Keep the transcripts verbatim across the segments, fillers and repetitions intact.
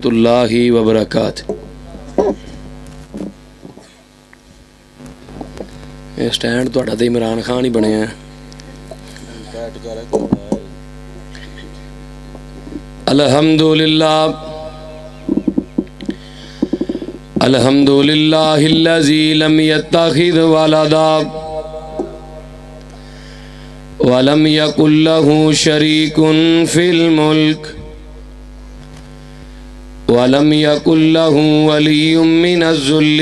اللہ وبرکاتہ۔ سٹینڈ تہاڈا تے عمران خان ہی بنے ہیں۔ الحمدللہ الحمدللہ الذی لم یتخذ ولدا ولم یکن لہ شریک فی الملک ولم یکن لہ ولی من الذل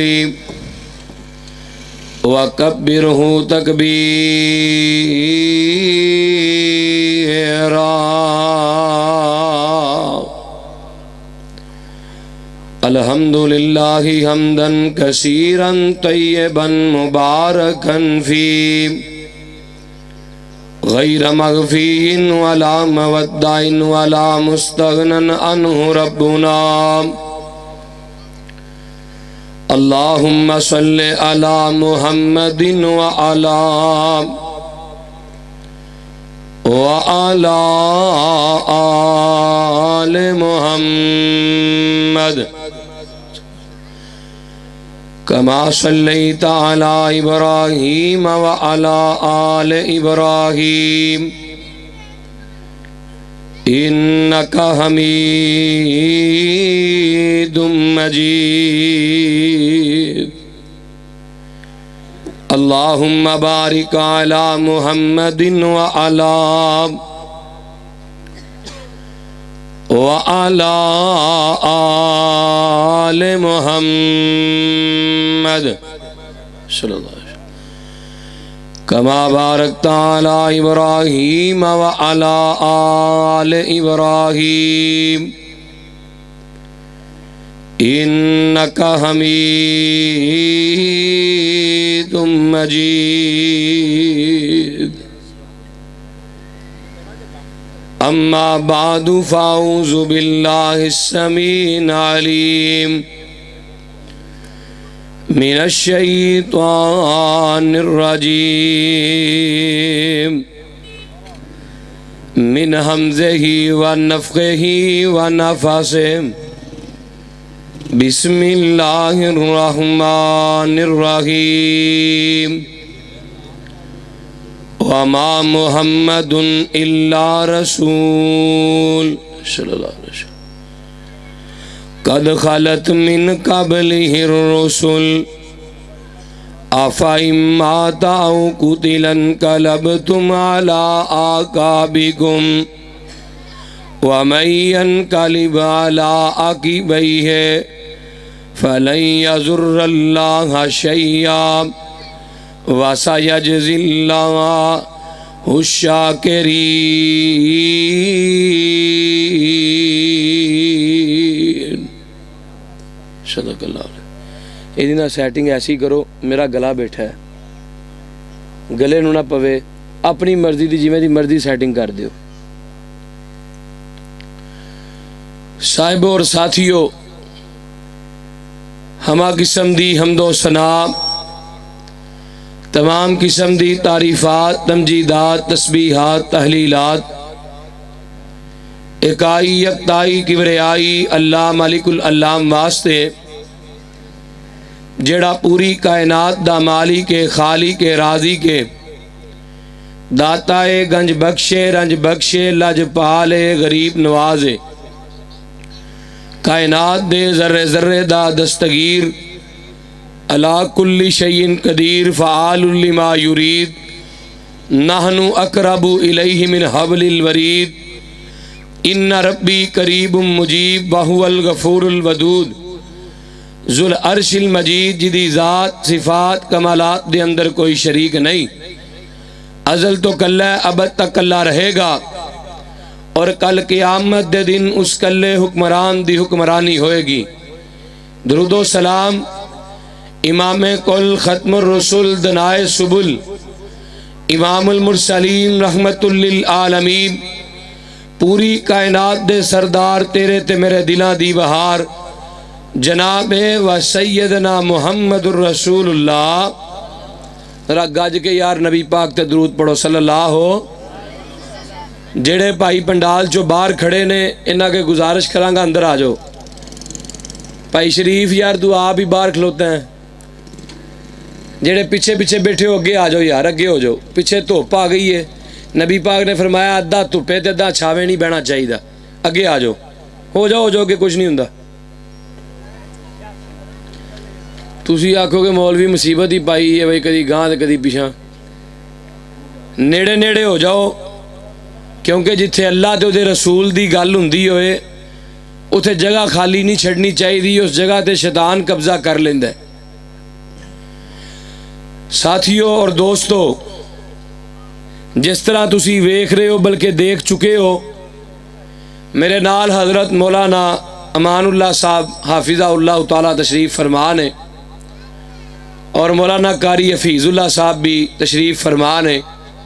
وکبرہ تکبیرا۔ الحمدللہ حمدا کثیرا طیبا مبارکا فی غیر مغفی ولا مودع ولا مستغنى عنہ ربنا۔ اللہم صل علی محمد وعلی وعلی آل محمد کما صلیت علی ابراہیم وعلی آل ابراہیم انکا حمید مجید۔ اللہم بارک علی محمد وعلی وعلی آل محمد صلی اللہ علیہ وسلم کما بارکت علی ابراہیم وعلی آل ابراہیم انکا حمید مجید۔ اما بعد فاعوذ باللہ السمیع العلیم من الشیطان الرجیم من حمزہ ونفخہ ونفثہ بسم اللہ الرحمن الرحیم۔ وما محمد الا رسول صلی اللہ علیہ وسلم قد خلت من قبلہ الرسل افإن مات او قتل انقلبتم على اعقابکم ومن ينقلب على عقبیہ فلن يضر اللہ شیئا وَسَيَجْزِي اللَّهُ الشَّاكِرِينَ۔ صدق اللہ علیہ۔ یہ دینا سیٹنگ ایسی کرو، میرا گلا بیٹھا ہے، گلے نو نہ پوے، اپنی مرضی دی جی میں دی مرضی سیٹنگ کر دیو۔ صاحبوں اور ساتھیوں، ہما قسم دی حمد و ثنا، تمام قسم دی تعریفات، تمجیدات، تسبیحات، تحلیلات اکائی یکتائی کبریائی اللہ مالک العلام واسطے جڑا پوری کائنات دا مالی کے خالی کے راضی کے داتائے گنج بخشے رنج بخشے لج پالے غریب نوازے کائنات دے ذرے ذرے دا دستگیر علا کل شیء قدیر فعال لما یرید نحن اقرب الیہ من حبل الورید ان ربی قریب مجیب وہو الغفور الودود ذو العرش المجید جدی ذات صفات کمالات دے اندر کوئی شریک نہیں، ازل تو کل ہے ابد تک اللہ رہے گا، اور کل قیامت دے دن اس کلے حکمران دی حکمرانی ہوئے گی۔ درود و سلام امام کل ختم الرسول دنائے سبل امام المرسلین رحمت للعالمین پوری کائنات دے سردار تیرے تے میرے دلاں دی بہار جناب و سیدنا محمد الرسول اللہ۔ ذرا گاج کے یار نبی پاک تے درود پڑھو صلی اللہ ہو۔ جڑے بھائی پنڈال جو باہر کھڑے نے انہاں کے گزارش کراں گا اندر آ جاؤ، بھائی شریف یار تو آپ ہی باہر کھلوتا ہے، جڑے پیچھے پیچھے بیٹھے ہو اگے آ جاؤ یار، اگے ہو جاؤ، پیچھے دھوپ آ گئی ہے، نبی پاک نے فرمایا ادھا دھوپے تے ادھا چھاوے نہیں بہنا چاہیے، اگے آ جاؤ، ہو جاؤ ہو جاؤ کہ کچھ نہیں ہوندا۔ تسی آکھو کہ مولوی مصیبت ہی پائی ہے بھائی، کدی گاں تے کدی پیچھا، نیڑے نیڑے ہو جاؤ، کیونکہ جتھے اللہ تے دے رسول دی گل ہوندی ہوئے اتھے جگہ خالی نہیں چھڑنی چاہیے، اس جگہ تے شیطان قبضہ کر لیندا ہے۔ ساتھیوں اور دوستو، جس طرح تسی ویکھ رہے ہو بلکہ دیکھ چکے ہو، میرے نال حضرت مولانا امان اللہ صاحب حافظہ اللہ تعالیٰ تشریف فرما نے، اور مولانا قاری حفیظ اللہ صاحب بھی تشریف فرما نے۔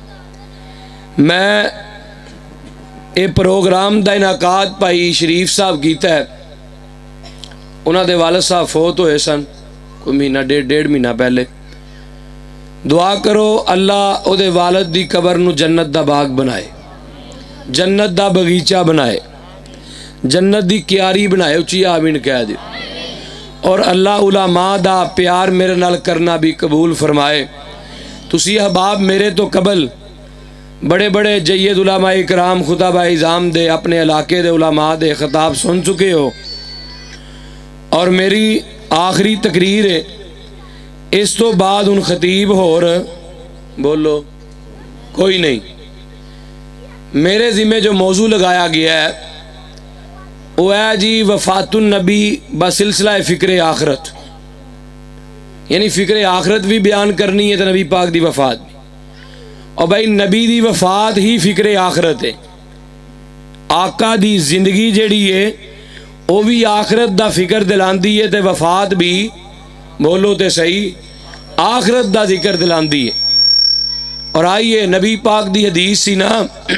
میں یہ پروگرام دا انعقاد بھائی شریف صاحب کیتا ہے، انہاں دے والد صاحب فوت ہوئے سن کوئی مہینہ ڈیڑھ ڈیڑھ مہینہ پہلے۔ دعا کرو اللہ او دے والد دی قبر نو جنت دا باغ بنائے، جنت دا بغیچہ بنائے، جنت دی کیاری بنائے، اچھی آمین کہہ دے، اور اللہ علماء دا پیار میرے نال کرنا بھی قبول فرمائے۔ تسی احباب میرے تو قبل بڑے بڑے جید علماء اکرام خطبہ اعظام دے اپنے علاقے دے علماء دے خطاب سن چکے ہو، اور میری آخری تقریر ہے، اس تو بعد ان خطیب ہور بولو کوئی نہیں۔ میرے ذمہ جو موضوع لگایا گیا ہے وہ ہے جی وفات النبی بسلسلہ فکر آخرت، یعنی فکر آخرت بھی بیان کرنی ہے تو نبی پاک دی وفات بھی، اور بھائی نبی دی وفات ہی فکر آخرت ہے، آقا دی زندگی جیڑی ہے وہ بھی آخرت دا فکر دلاندی ہے، تے وفات بھی بولو تے صحیح آخرت دا ذکر دلاندی ہے۔ اور آئیے نبی پاک دی حدیث سی نا،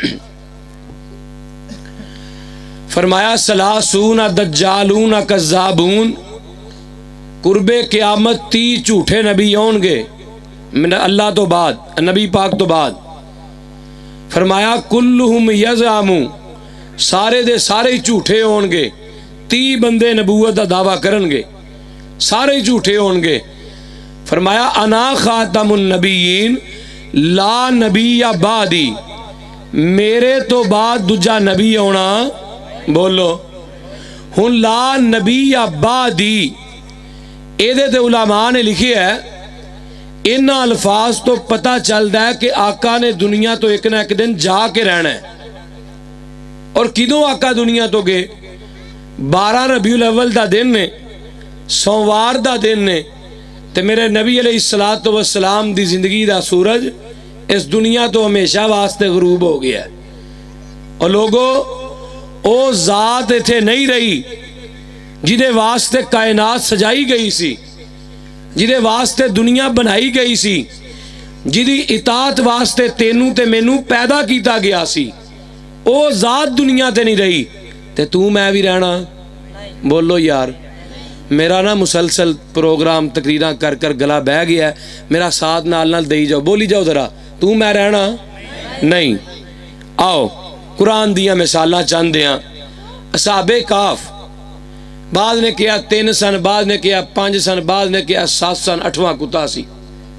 فرمایا سلاسون دجالون کذابون، قرب قیامت تی جھوٹے نبی ہون گے اللہ تو بعد، نبی پاک تو بعد، فرمایا کلہم یزعم، سارے دے سارے جھوٹے ہون گے، تی بندے نبوت دا دعویٰ کرن گے، سارے جھوٹے ہون گے۔ فرمایا انا خاتم النبیین لا نبی یا بعدی، میرے تو بعد دجا نبی ہونا، بولو ہن لا نبی یا بعدی، ایدے تے علماء نے لکھی ہے، ان الفاظ تو پتہ چلتا ہے کہ آقا نے دنیا تو ایک نہ ایک دن جا کے رہنا ہے۔ اور کدوں آقا دنیا تو گئے؟ بارہ ربیع الاول دا دن نے، سوموار دا دن نے، تے میرے نبی علیہ الصلوۃ والسلام دی زندگی دا سورج اس دنیا تو ہمیشہ واسطے غروب ہو گیا ہے۔ اور لوگوں او ذات ایتھے نہیں رہی جدے واسطے کائنات سجائی گئی سی، جدے واسطے دنیا بنائی گئی سی، جدی اطاعت واسطے تینوں تے مینوں پیدا کیتا گیا سی، او ذات دنیا تے نہیں رہی، تے تو میں بھی رہنا؟ بولو یار، میرا نا مسلسل پروگرام تقریراں کر کر گلا بہ گیا ہے، میرا ساتھ نال نال دئی جاؤ، بولی جاؤ ذرا، تو میں رہنا نہیں۔ آؤ قرآن دیاں مثالاں چند دیاں، اصحاب کاف، بعد نے کیا تین سن، بعد نے کیا پانچ سن، بعد نے کیا سات سن، اٹھواں کتا سی،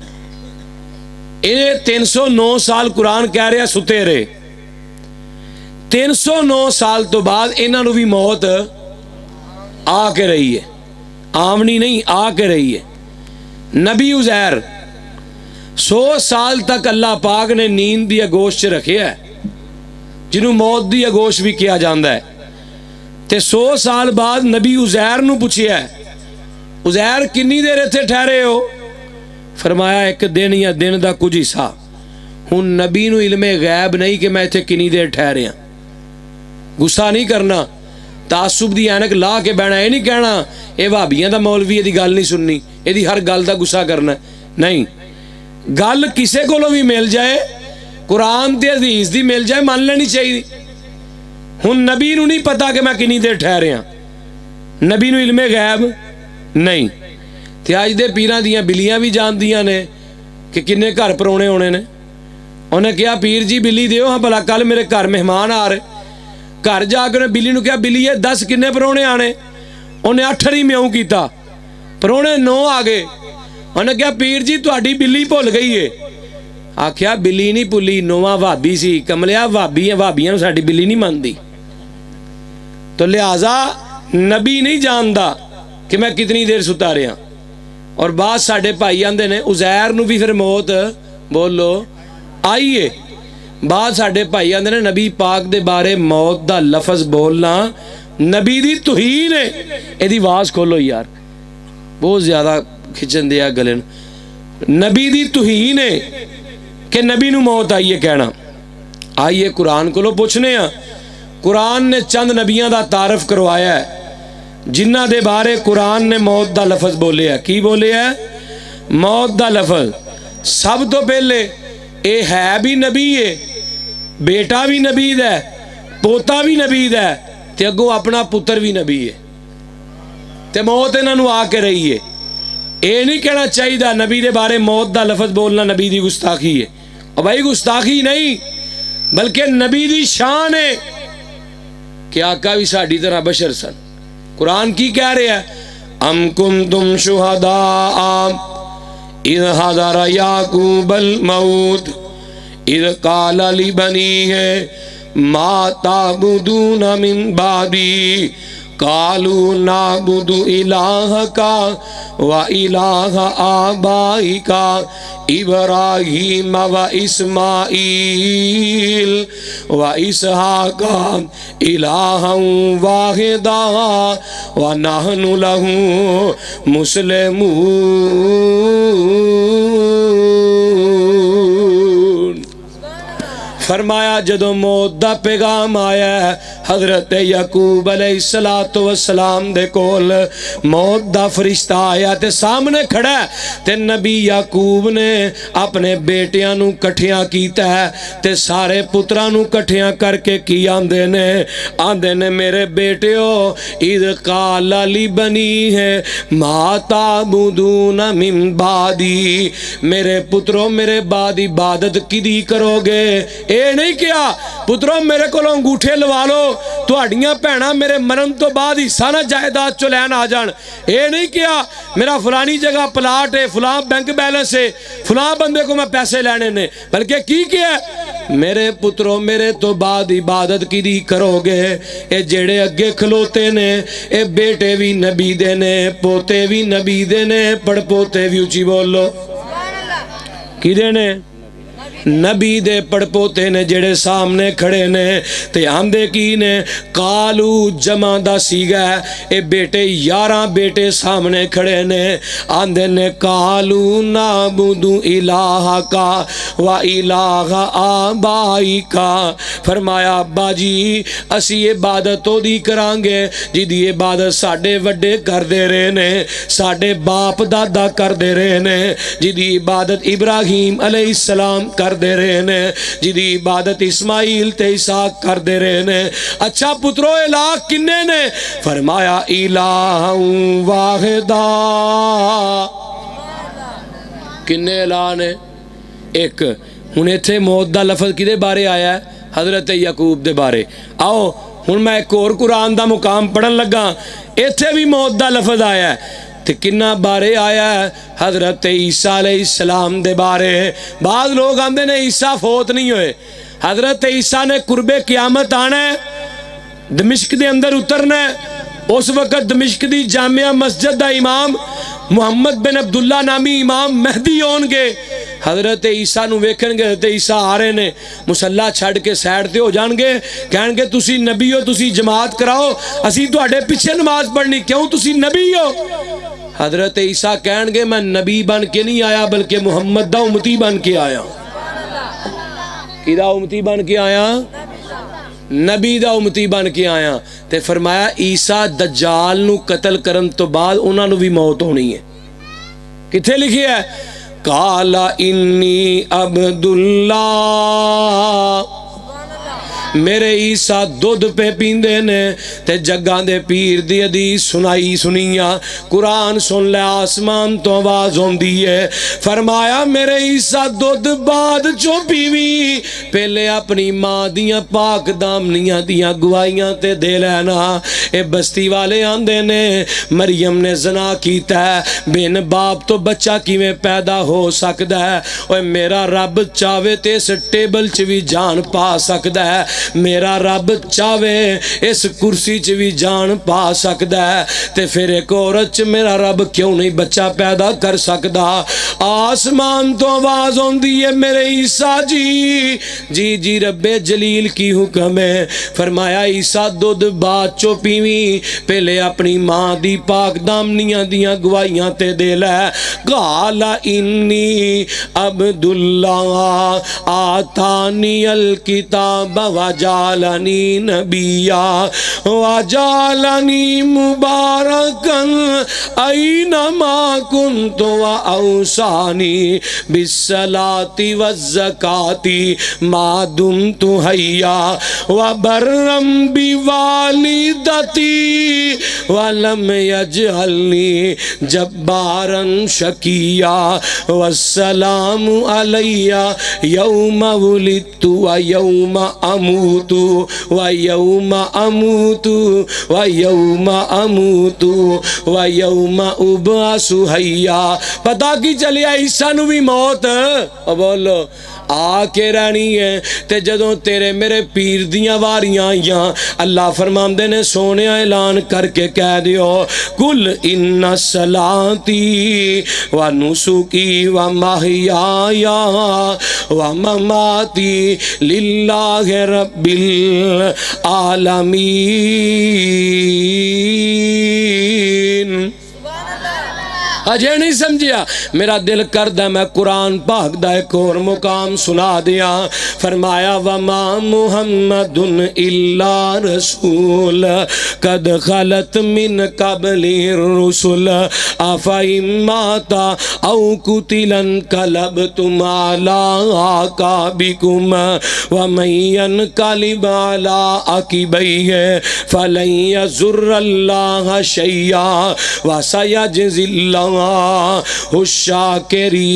انہیں تین سو نو سال قرآن کہہ رہے ستے رہے، تین سو نو سال تو بعد انہاں نو بھی موت آ کے رہی ہے، آمنی نہیں آ کے رہی ہے۔ نبی عزیر سو سال تک اللہ پاک نے نیند دی اگوش سے رکھے ہے، جنہوں موت دی اگوش بھی کیا جاندہ ہے، تے سو سال بعد نبی عزیر نو پوچھے ہے، عزیر کنی دیر تھے ٹھہرے ہو؟ فرمایا ایک دن یا دن دا کچھ حصہ۔ ہن نبی نو علم غیب نہیں کہ میں تھے کنی دیر ٹھہرے ہیں، غصہ نہیں کرنا، تعصب دی اینک لا کے بہنا، یہ نہیں کہنا اے وہابیاں دا مولوی یہ دی گل نہیں سننی، یہ دی ہر گل دا غصہ کرنا، نہیں، گل کسے کولوں بھی مل جائے، قرآن تے حدیث دی مل جائے مان لینی چاہیے۔ ہن نبی نو نہیں پتا کہ میں کنی دیر ٹھہرے ہیں، نبی نو علم غیب نہیں، تے آج دے پیراں دیاں بلیاں بھی جان دیاں نے کہ کنے گھر پرونے ہونے نے، انہیں کیا پیر جی بلی دیو، ہاں بھلا کل میرے گھر مہمان آ رہے، گھر جا کے انہیں بلی نو کیا بلی ہے دس کنے پرونے آنے، انہیں اٹھ نہیں میوں کیتا پرونے نو آ گئے انہیں کہا پیر جی تہاڈی بلی بھول گئی ہے آکھیا بلی نہیں بھلی نواں وہابی سی کملیا وہابی وہابیاں نوں ساڈی بلی نہیں مانتی تو لہٰذا نبی نہیں جاندا کہ میں کتنی دیر ستا رہا اور بعض ساڈے بھائی آندے نے عزیر نو بھی پھر موت بولو آئیے بعض ساڈے بھائی آندے نے نبی پاک دے بارے موت دا لفظ بولنا نبی دی توہین ہے اے دی آواز کھولو یار بہت زیادہ کھچن دیا گلن نبی دی توہین ہے کہ نبی نو موت آئیے کہنا آئیے قرآن کو لو پوچھنے ہیں قرآن نے چند نبیاں دا تعارف کروایا ہے جنہ دے بارے قرآن نے موت دا لفظ بولے ہے کی بولے ہے موت دا لفظ سب تو پہلے اے ہے بھی نبی ہے بیٹا بھی نبی ہے پوتا بھی نبی ہے تے اگوں اپنا پتر بھی نبی ہے تے موت انہاں نوں آ کے رہی ہے اے نہیں کہنا چاہیے نبی دے بارے موت دا لفظ بولنا نبی دی گستاخی ہے اور بھائی گستاخی نہیں بلکہ نبی دی شان ہے کہ آقا بھی ساڈی طرح بشر سن قرآن کی کہہ رہے ہیں ام کنتم شہداء اذ حضر یعقوب الموت اذ قال لبنیہ ما تعبدون من بعدی قالوا نعبد الہک و الہ آبائک ابراہیم و اسماعیل و اسحاق الہا واحدا و نحن لہ مسلمون فرمایا جدو موت دا پیغام آیا ہے حضرت یعقوب علیہ السلام دے کول موت دا فرشتہ آیا تے سامنے کھڑا ہے تے نبی یعقوب نے اپنے بیٹیاں نو کٹھیاں کیتا ہے تے سارے پتراں نو کٹھیاں کر کے کی آندے نے آندے نے میرے بیٹیو اذ قال لبنی ہے ما تعبدون من بعدی میرے پتروں میرے بعد عبادت کدی کرو گے اے نہیں کیا پتروں میرے کو انگوٹھے لوا لو تہاڈیاں بھیناں میرے مرن تو بعد حصہ نہ جائیداد چو لین آ جان اے نہیں کیا میرا فلانی جگہ پلاٹ ہے فلاں بینک بیلنس ہے فلاں بندے کو میں پیسے لینے نے بلکہ کی کیا ہے میرے پتروں میرے تو بعد عبادت کی دی کرو گے اے جڑے اگے کھلوتے نے اے بیٹے بھی نبی دے نے پوتے بھی نبی دے نے پڑ پوتے بھی اچھی بول لو کی دے نے نبی دے پڑ پوتے نے جڑے سامنے کھڑے نے تے آندے کی نے کالو جمع دا سیگا ہے اے بیٹے یاراں بیٹے سامنے کھڑے نے آندے نے کالو نعبدو الہ کا و الہ آبائی کا فرمایا ابا جی اسی عبادت تو دی کرانگے جی دی عبادت ساڑے وڈے کر دے رہے نے ساڑے باپ دادا کر دے رہے نے جی دی عبادت ابراہیم علیہ السلام کر دے رہے نے جی دی عبادت اسماعیل تے اسحاق کر دے رہے نے اچھا پترو الہ کنے نے فرمایا الہ واحدہ کنے الہ نے ایک انہیں تھے موت دا لفظ کدے بارے آیا ہے حضرت یعقوب دے بارے آؤ ہن میں ایک اور قرآن دا مقام پڑھن لگا ایتھے بھی موت دا لفظ آیا ہے تے کنہ بارے آیا ہے حضرت عیسیٰ علیہ السلام دے بارے بعض لوگ آندے نے عیسیٰ فوت نہیں ہوئے حضرت عیسیٰ نے قرب قیامت آنا ہے دمشق دے اندر اترنا ہے اس وقت دمشق دی جامعہ مسجد دا امام محمد بن عبداللہ نامی امام مہدی ہون گے حضرت عیسیٰ نو ویکھن گے حضرت عیسیٰ آ رہے نے مسلح چھڑ کے سیڈ تے ہو جان گے کہن گے تسی نبی ہو تسی جماعت کراؤ اسی تواڈے پیچھے نماز پڑھنی کیوں تسی نبی ہو حضرت عیسیٰ کہن گے میں نبی بن کے نہیں آیا بلکہ محمد دا امتی بن کے آیا کی دا امتی بن کے آیا نبی دا امتی بن کے آیا تے فرمایا عیسیٰ دجال نو قتل کرن تو بعد انہاں نو بھی موت ہونی ہے کتھے لکھی ہے قال انی عبداللہ میرے عیسیٰ دودھ پہ پیندے نے تے جگاں دے پیر دی حدیث سنائی سنیاں قرآن سن لے آسمان تو آواز ہوندی ہے فرمایا میرے عیسیٰ دودھ بعد چو پیوی پہلے اپنی ماں دیاں پاک دامنیاں دیاں گوائیاں تے دے لینا اے بستی والے آندے نے مریم نے زنا کیتا ہے بین باپ تو بچہ کیویں پیدا ہو سکدا ہے اوے میرا رب چاہے تے اس ٹیبل چ بھی جان پا سکدا ہے میرا رب چاہے اس کرسی چ بھی جان پا سکدا ہے تے پھر ایک عورت چ میرا رب کیوں نہیں بچہ پیدا کر سکدا آسمان تو آواز ہوندی ہے میرے عیسیٰ جی جی جی رب جلیل کی حکم ہے فرمایا عیسیٰ دودھ بعد چو پیویں پہلے اپنی ماں دی پاک دامنیاں دیاں گوائیاں تے دے لے قال انی عبداللہ آتانی الکتاب وجعلنی نبیا وجعلنی مبارکن اینما کنت واوصانی بالصلاۃ والزکاۃ ما دمت حیا وبرم بوالدتی ولم یجعلنی جبارا شقیا والسلام علی یوم ولدت ویوم اموت ویوم اموت ویوم اموت ویوم ابعث حیا پتہ کی چلی عیسیٰ نو بھی موت بولو آ کے رہنی ہے تے جدوں تیرے میرے پیر دیاں واریاں آئیاں اللہ فرماندے نے سونے اعلان کر کے کہہ دیو کل ان صلاتی و نسکی و محیایا و مماتی للہ رب العالمین اجے نہیں سمجھیا میرا دل کردہ میں قرآن پاک دا ایک اور مقام سنا دیا فرمایا وما محمد الا رسول قد خلت من قبل الرسل افئن مات او قتل انقلبتم على اعقابكم ومن ينقلب على عقبيه فلن يضر الله شيئا وسيجزي الله الشاکرین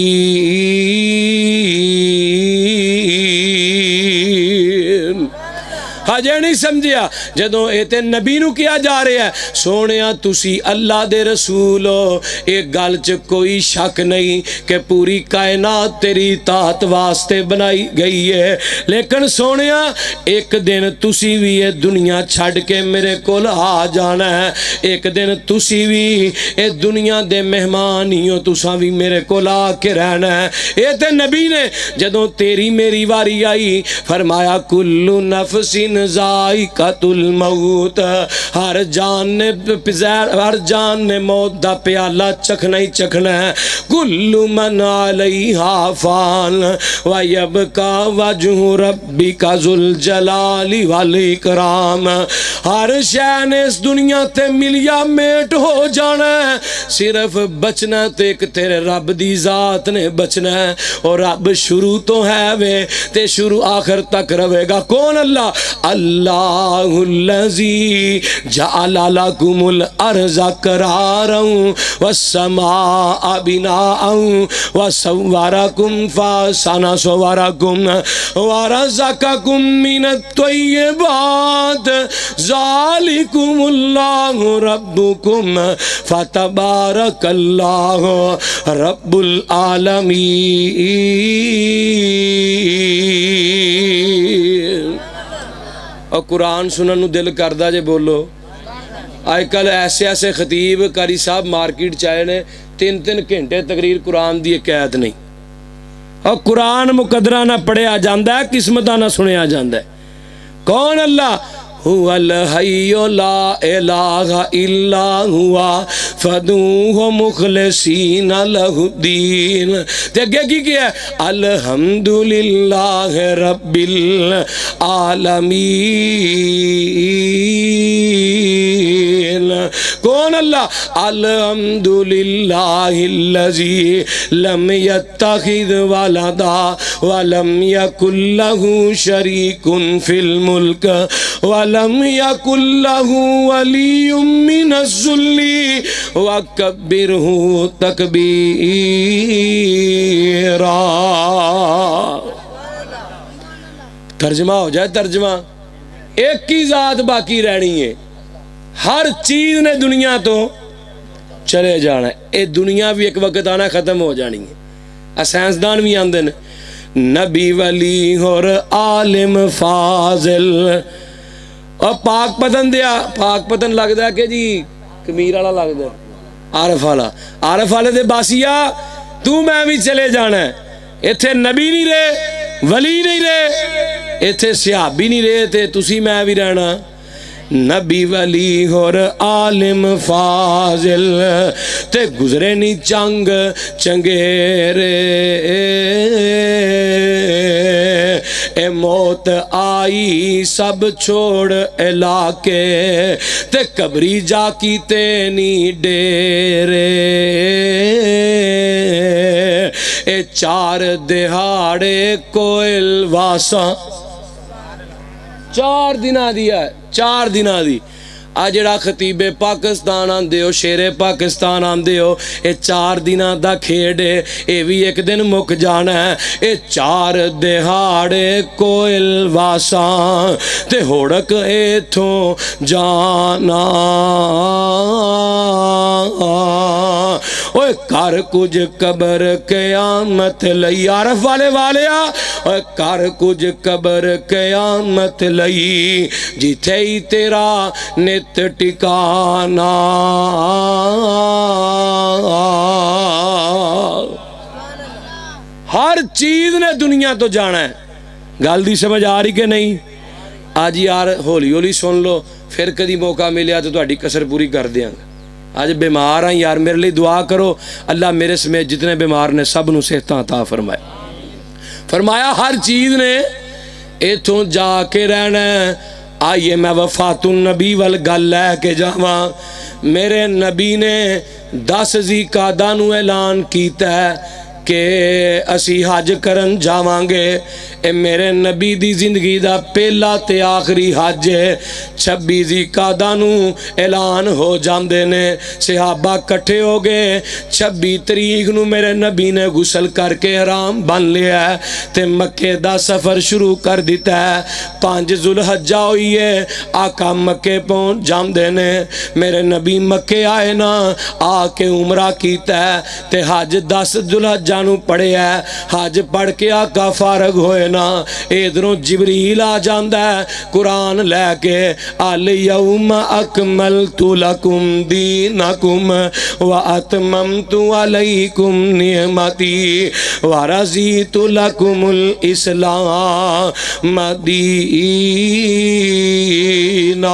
ہجے نہیں سمجھیا جدوں اے تے نبی نو کیا جا رہا ہے سونیا تسی اللہ دے رسول ہو ایک گل چ کوئی شک نہیں کہ پوری کائنات تیری اطاعت واسطے بنائی گئی ہے لیکن سونیا ایک دن تسی بھی یہ دنیا چھڑ کے میرے کول آ جانا ہے ایک دن تسی بھی اے دنیا دے مہمان ہی ہو تساں بھی میرے کول آ کے رہنا ہے اے تے نبی نے جدوں تیری میری واری آئی فرمایا کل نفس ذائقۃ الموت ہر جان نے ہر جان نے موت دا پیالہ چکھنا ہی چکھنا ہے کل من علیہا فان ویبقا وجہ ربک ذو الجلال والاکرام ہر شے نے اس دنیا تے ملیا میٹ ہو جانا ہے صرف بچنا تے ایک تیرے رب دی ذات نے بچنا ہے اور رب شروع تو ہے وے تے شروع آخر تک رہے گا کون اللہ اللہ الذی جعل لکم الارض قرارا والسماء بناء وصورکم فاحسن صورکم ورزقکم من الطیبات ذالکم اللہ ربکم فتبارک اللہ رب العالمین اور قرآن سنن دل کردہ جے بولو آج کل ایسے ایسے خطیب کاری صاحب مارکیٹ چاہے نے تین تین گھنٹے تقریر قرآن دی قید نہیں اور قرآن مقدرہ نہ پڑھے آ جاندہ ہے قسمتہ نہ سنے آ جاندہ ہے کون اللہ هو الحي لا إله إلا هو فادعوه مخلصين له الدين. تے اگے کی کیا ہے؟ الحمدللہ رب العالمین. کون اللہ؟ الحمدللہ الذی لم يتخذ ولدا ولم يكن له شریک فی الملک وَلَمْ يَكُنْ لَهُ وَلِيٌّ مِّنَ الذُّلِّ وَكَبِّرْهُ تَكْبِيرًا. ترجمہ ہو جائے ترجمہ. ایک کی ذات باقی رہنی ہے. ہر چیز نے دنیا تو چلے جانا ہے. اے دنیا بھی ایک وقت آنا ختم ہو جانی ہے. سائنسدان بھی آندے نے نبی ولی اور عالم فاضل اور پاک پتن دیا. پاک پتن لگ دا کہ جی کمیر والا لگ دا عارف والا. عارف والے دے باسیا تو میں بھی چلے جانا ہے. ایتھے نبی نہیں رہے ولی نہیں رہے ایتھے صحابی نہیں رہے تے تسی میں بھی رہنا. نبی ولی اور عالم فاضل تے گزرے نہیں چنگ چنگیرے اے موت آئی سب چھوڑ علاقے تے قبری جا کی تینی ڈیرے اے چار دہاڑے کوئل واساں چار دنہ دیا ہے. چار دنہ دی آجڑا خطیب پاکستان آن دے ہو شیر پاکستان آن دے ہو اے چار دنہ دا کھیڑے اے بھی ایک دن مک جانا ہے. اے چار دہاڑے کوئل واساں تے ہوڑک اے تھوں جانا اوے کار کچھ قبر قیامت لئی. عارف والے والے آ اوے کار کچھ قبر قیامت لئی جیتے ہی تیرا نت ٹکانا. ہر چیز نے دنیا تو جانا ہے. گل دی سمجھ آ رہی کہ نہیں؟ آج یار ہولی ہولی سن لو پھر کدی موقع ملیا تو تہاڈی کسر پوری کر دیاں گا. آج بیمار ہیں یار میرے لیے دعا کرو اللہ میرے سمیت جتنے بیمار نے سب نو صحت عطا فرمائے. فرمایا ہر چیز نے ایتھوں جا کے رہنا ہے. آئیے میں وفات النبی والگل لے کے جاواں. میرے نبی نے دس ذی قعدہ نو اعلان کیتا ہے کہ اسی حج کرن جاواں گے. اے میرے نبی دی زندگی دا پہلا تے آخری حج ہے. چھبی ذی قعدہ نو اعلان ہو جاندے نے. صحابہ کٹھے ہو گئے. چھبی تاریخ نو میرے نبی نے غسل کر کے حرام بن لیا ہے تے مکے دا سفر شروع کر دیتا ہے. پانچ ذوالحجہ ہوئی ہے آقا مکے پہنچ جاندے نے. میرے نبی مکے آئے نا آ کے عمرہ کیتا ہے تے حج دس ذوالحجہ نو پڑھے ہے. حج پڑھ کے آقا فارغ ہوئے نا ادھروں جبریل آ جاندہ ہے قرآن لے کے الیوم اکملت لکم دینکم واتممت علیکم نعمتی ورضیت لکم الاسلام دینا.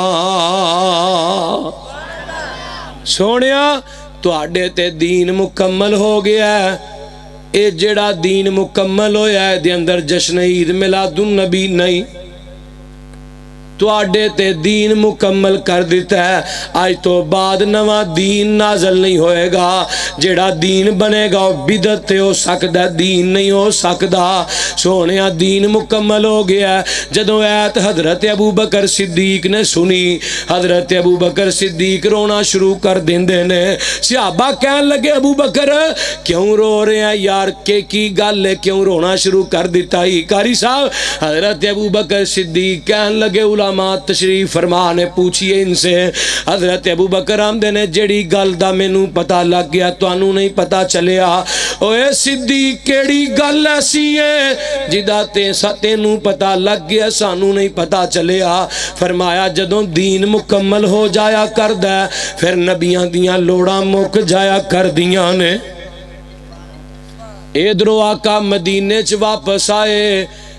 سونیا تو آڈے تے دین مکمل ہو گیا ہے. اے جڑا دین مکمل ہویا ہے دے اندر جشن عید میلاد النبی نہیں. تو آڈے تے دین مکمل کر دیتا ہے. آج تو بعد نواں دین نازل نہیں ہوئے گا. جڑا دین بنے گا بدعت تے ہو سکتا ہے دین نہیں ہو سکتا. سونیا دین مکمل ہو گیا ہے. جدوں ایت حضرت ابو بکر صدیق نے سنی حضرت ابو بکر صدیق رونا شروع کر دیندے نے. صحابہ کہن لگے ابو بکر کیوں رو رہے ہیں یار کہ کی گل ہے کیوں رونا شروع کر دیتا ہی قاری صاحب. حضرت ابو بکر صدیق کہن لگے علماء تشریف فرما نے پوچھئے ان سے. حضرت ابو بکر آمدے نے جڑی گل دا میں نو پتا لگ گیا تو انہوں نہیں پتا چلیا. اوے صدیق کیڑی گل ایسی ہے جدہ تینوں پتا لگ گیا سانوں نہیں پتا چلیا. فرمایا جدوں دین مکمل ہو جایا کر دے پھر نبیاں دیاں لوڑاں مک جایا کر دیاں نے. ادھروں آقا مدینے چ واپس آئے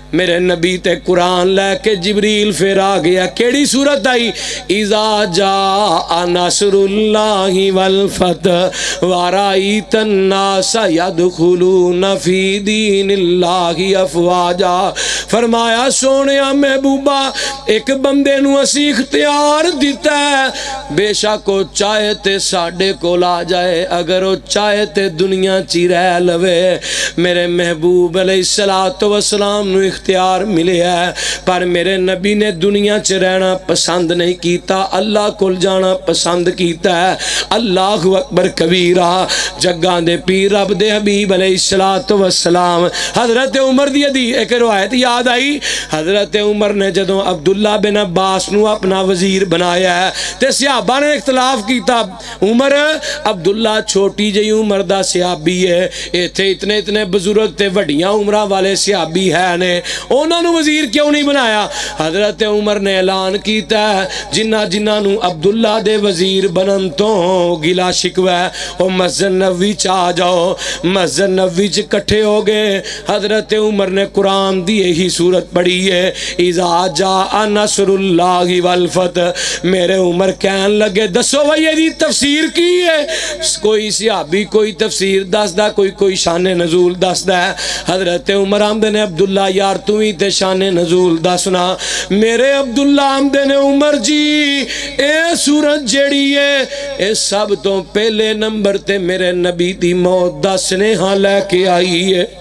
میرے نبی تے قرآن لے کے جبریل پھر آ گیا. کیڑی صورت آئی؟ اذا جاء نصر اللہ والفتح ورأیت الناس یدخلون فی دین اللہ افواجا. فرمایا سونیا محبوبہ ایک بندے نو اسی اختیار دیتا ہے، بے شک وہ چاہے تے ساڑے کو لا جائے، اگر وہ چاہے تے دنیا چی رہ لوے. میرے محبوب علیہ السلام نو اختیار ملے ہے، پر میرے نبی نے دنیا چ رہنا پسند نہیں کیتا، اللہ کول جانا پسند کیتا ہے. اللہ اکبر کبیرہ. جگاں دے پیر رب دے حبیب علیہ السلام حضرت عمر دی دی ایک روایت یاد آئی. حضرت عمر نے جدوں عبداللہ بن عباس نو اپنا وزیر بنایا ہے تے صحابہ نے اختلاف کیتا. عمر عبداللہ چھوٹی جی عمر دا صحابی ہے، ایتھے اتنے اتنے بزرگ تے وڈیاں عمرہ والے صحابی ہے نے، انہوں نے وزیر کیوں نہیں بنایا؟ حضرت عمر نے اعلان کیتا ہے جنہ جنہ نو عبداللہ دے وزیر بنن تو گلا شکوہ ہے او مسجد نبوی چ آ جاؤ. مسجد نبوی چ کٹھے ہو گئے. حضرت عمر نے قرآن دی یہی صورت پڑھی ہے اذا جاء نصر اللہ والفتح. میرے عمر کہن لگے دسو بھائی یہ تفسیر کی ہے؟ کوئی صحابی کوئی تفسیر دس دا، کوئی کوئی شان نزول دس دا ہے. حضرت عمر آمدے نے عبداللہ یار تو ہی تے شان نزول دسنا. میرے عبداللہ آمدے نے عمر جی اے سورت جیڑی ہے اے سب تو پہلے نمبر تے میرے نبی دی موت دا سنیہا لے کے آئی ہے.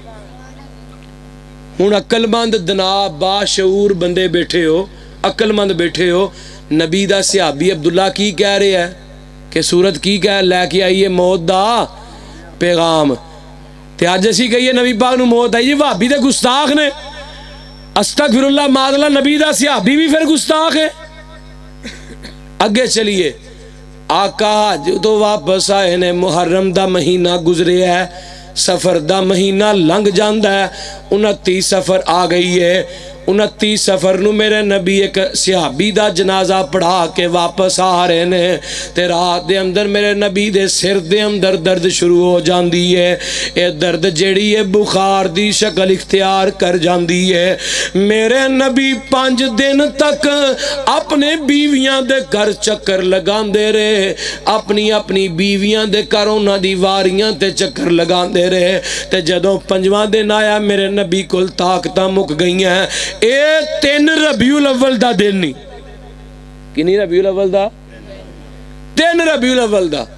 ہن عقل مند جناب باشعور بندے بیٹھے ہو، عقل مند بیٹھے ہو، نبی دا صحابی عبداللہ کی کہہ رہے ہیں کہ سورت کی کہہ لے کے آئی ہے موت دا پیغام. تے آج اسی کہیے نبی پاک نو موت آئی، یہ وہابی دے گستاخ نے. استغفر اللہ معاذ اللہ، نبی دا صحابی بھی پھر گستاخ ہے. اگے چلیے، آقا جو تو واپس آئے نے، محرم دا مہینہ گزرے ہے، سفر دا مہینہ لنگ جاندہ ہے، انتی سفر آ گئی ہے. انتی سفر نو میرے نبی ایک صحابی دا جنازہ پڑھا کے واپس آ رہے نے تے رات دے اندر میرے نبی دے سر دے اندر درد شروع ہو جاندی ہے. اے درد جیڑی ہے بخار دی شکل اختیار کر جاندی ہے. میرے نبی پانچ دن تک اپنے بیویاں دے گھر چکر لگان دے رہے، اپنی اپنی بیویاں دے گھر انہاں دی واریاں تے چکر لگان دے رہے. تے جدوں پنجواں دن آیا میرے نبی کول طاقتاں مک گئی ہیں. اے تین ربیع الاول دا دن نہیں، کنی ربیع الاول دا؟ تین ربیع الاول دا.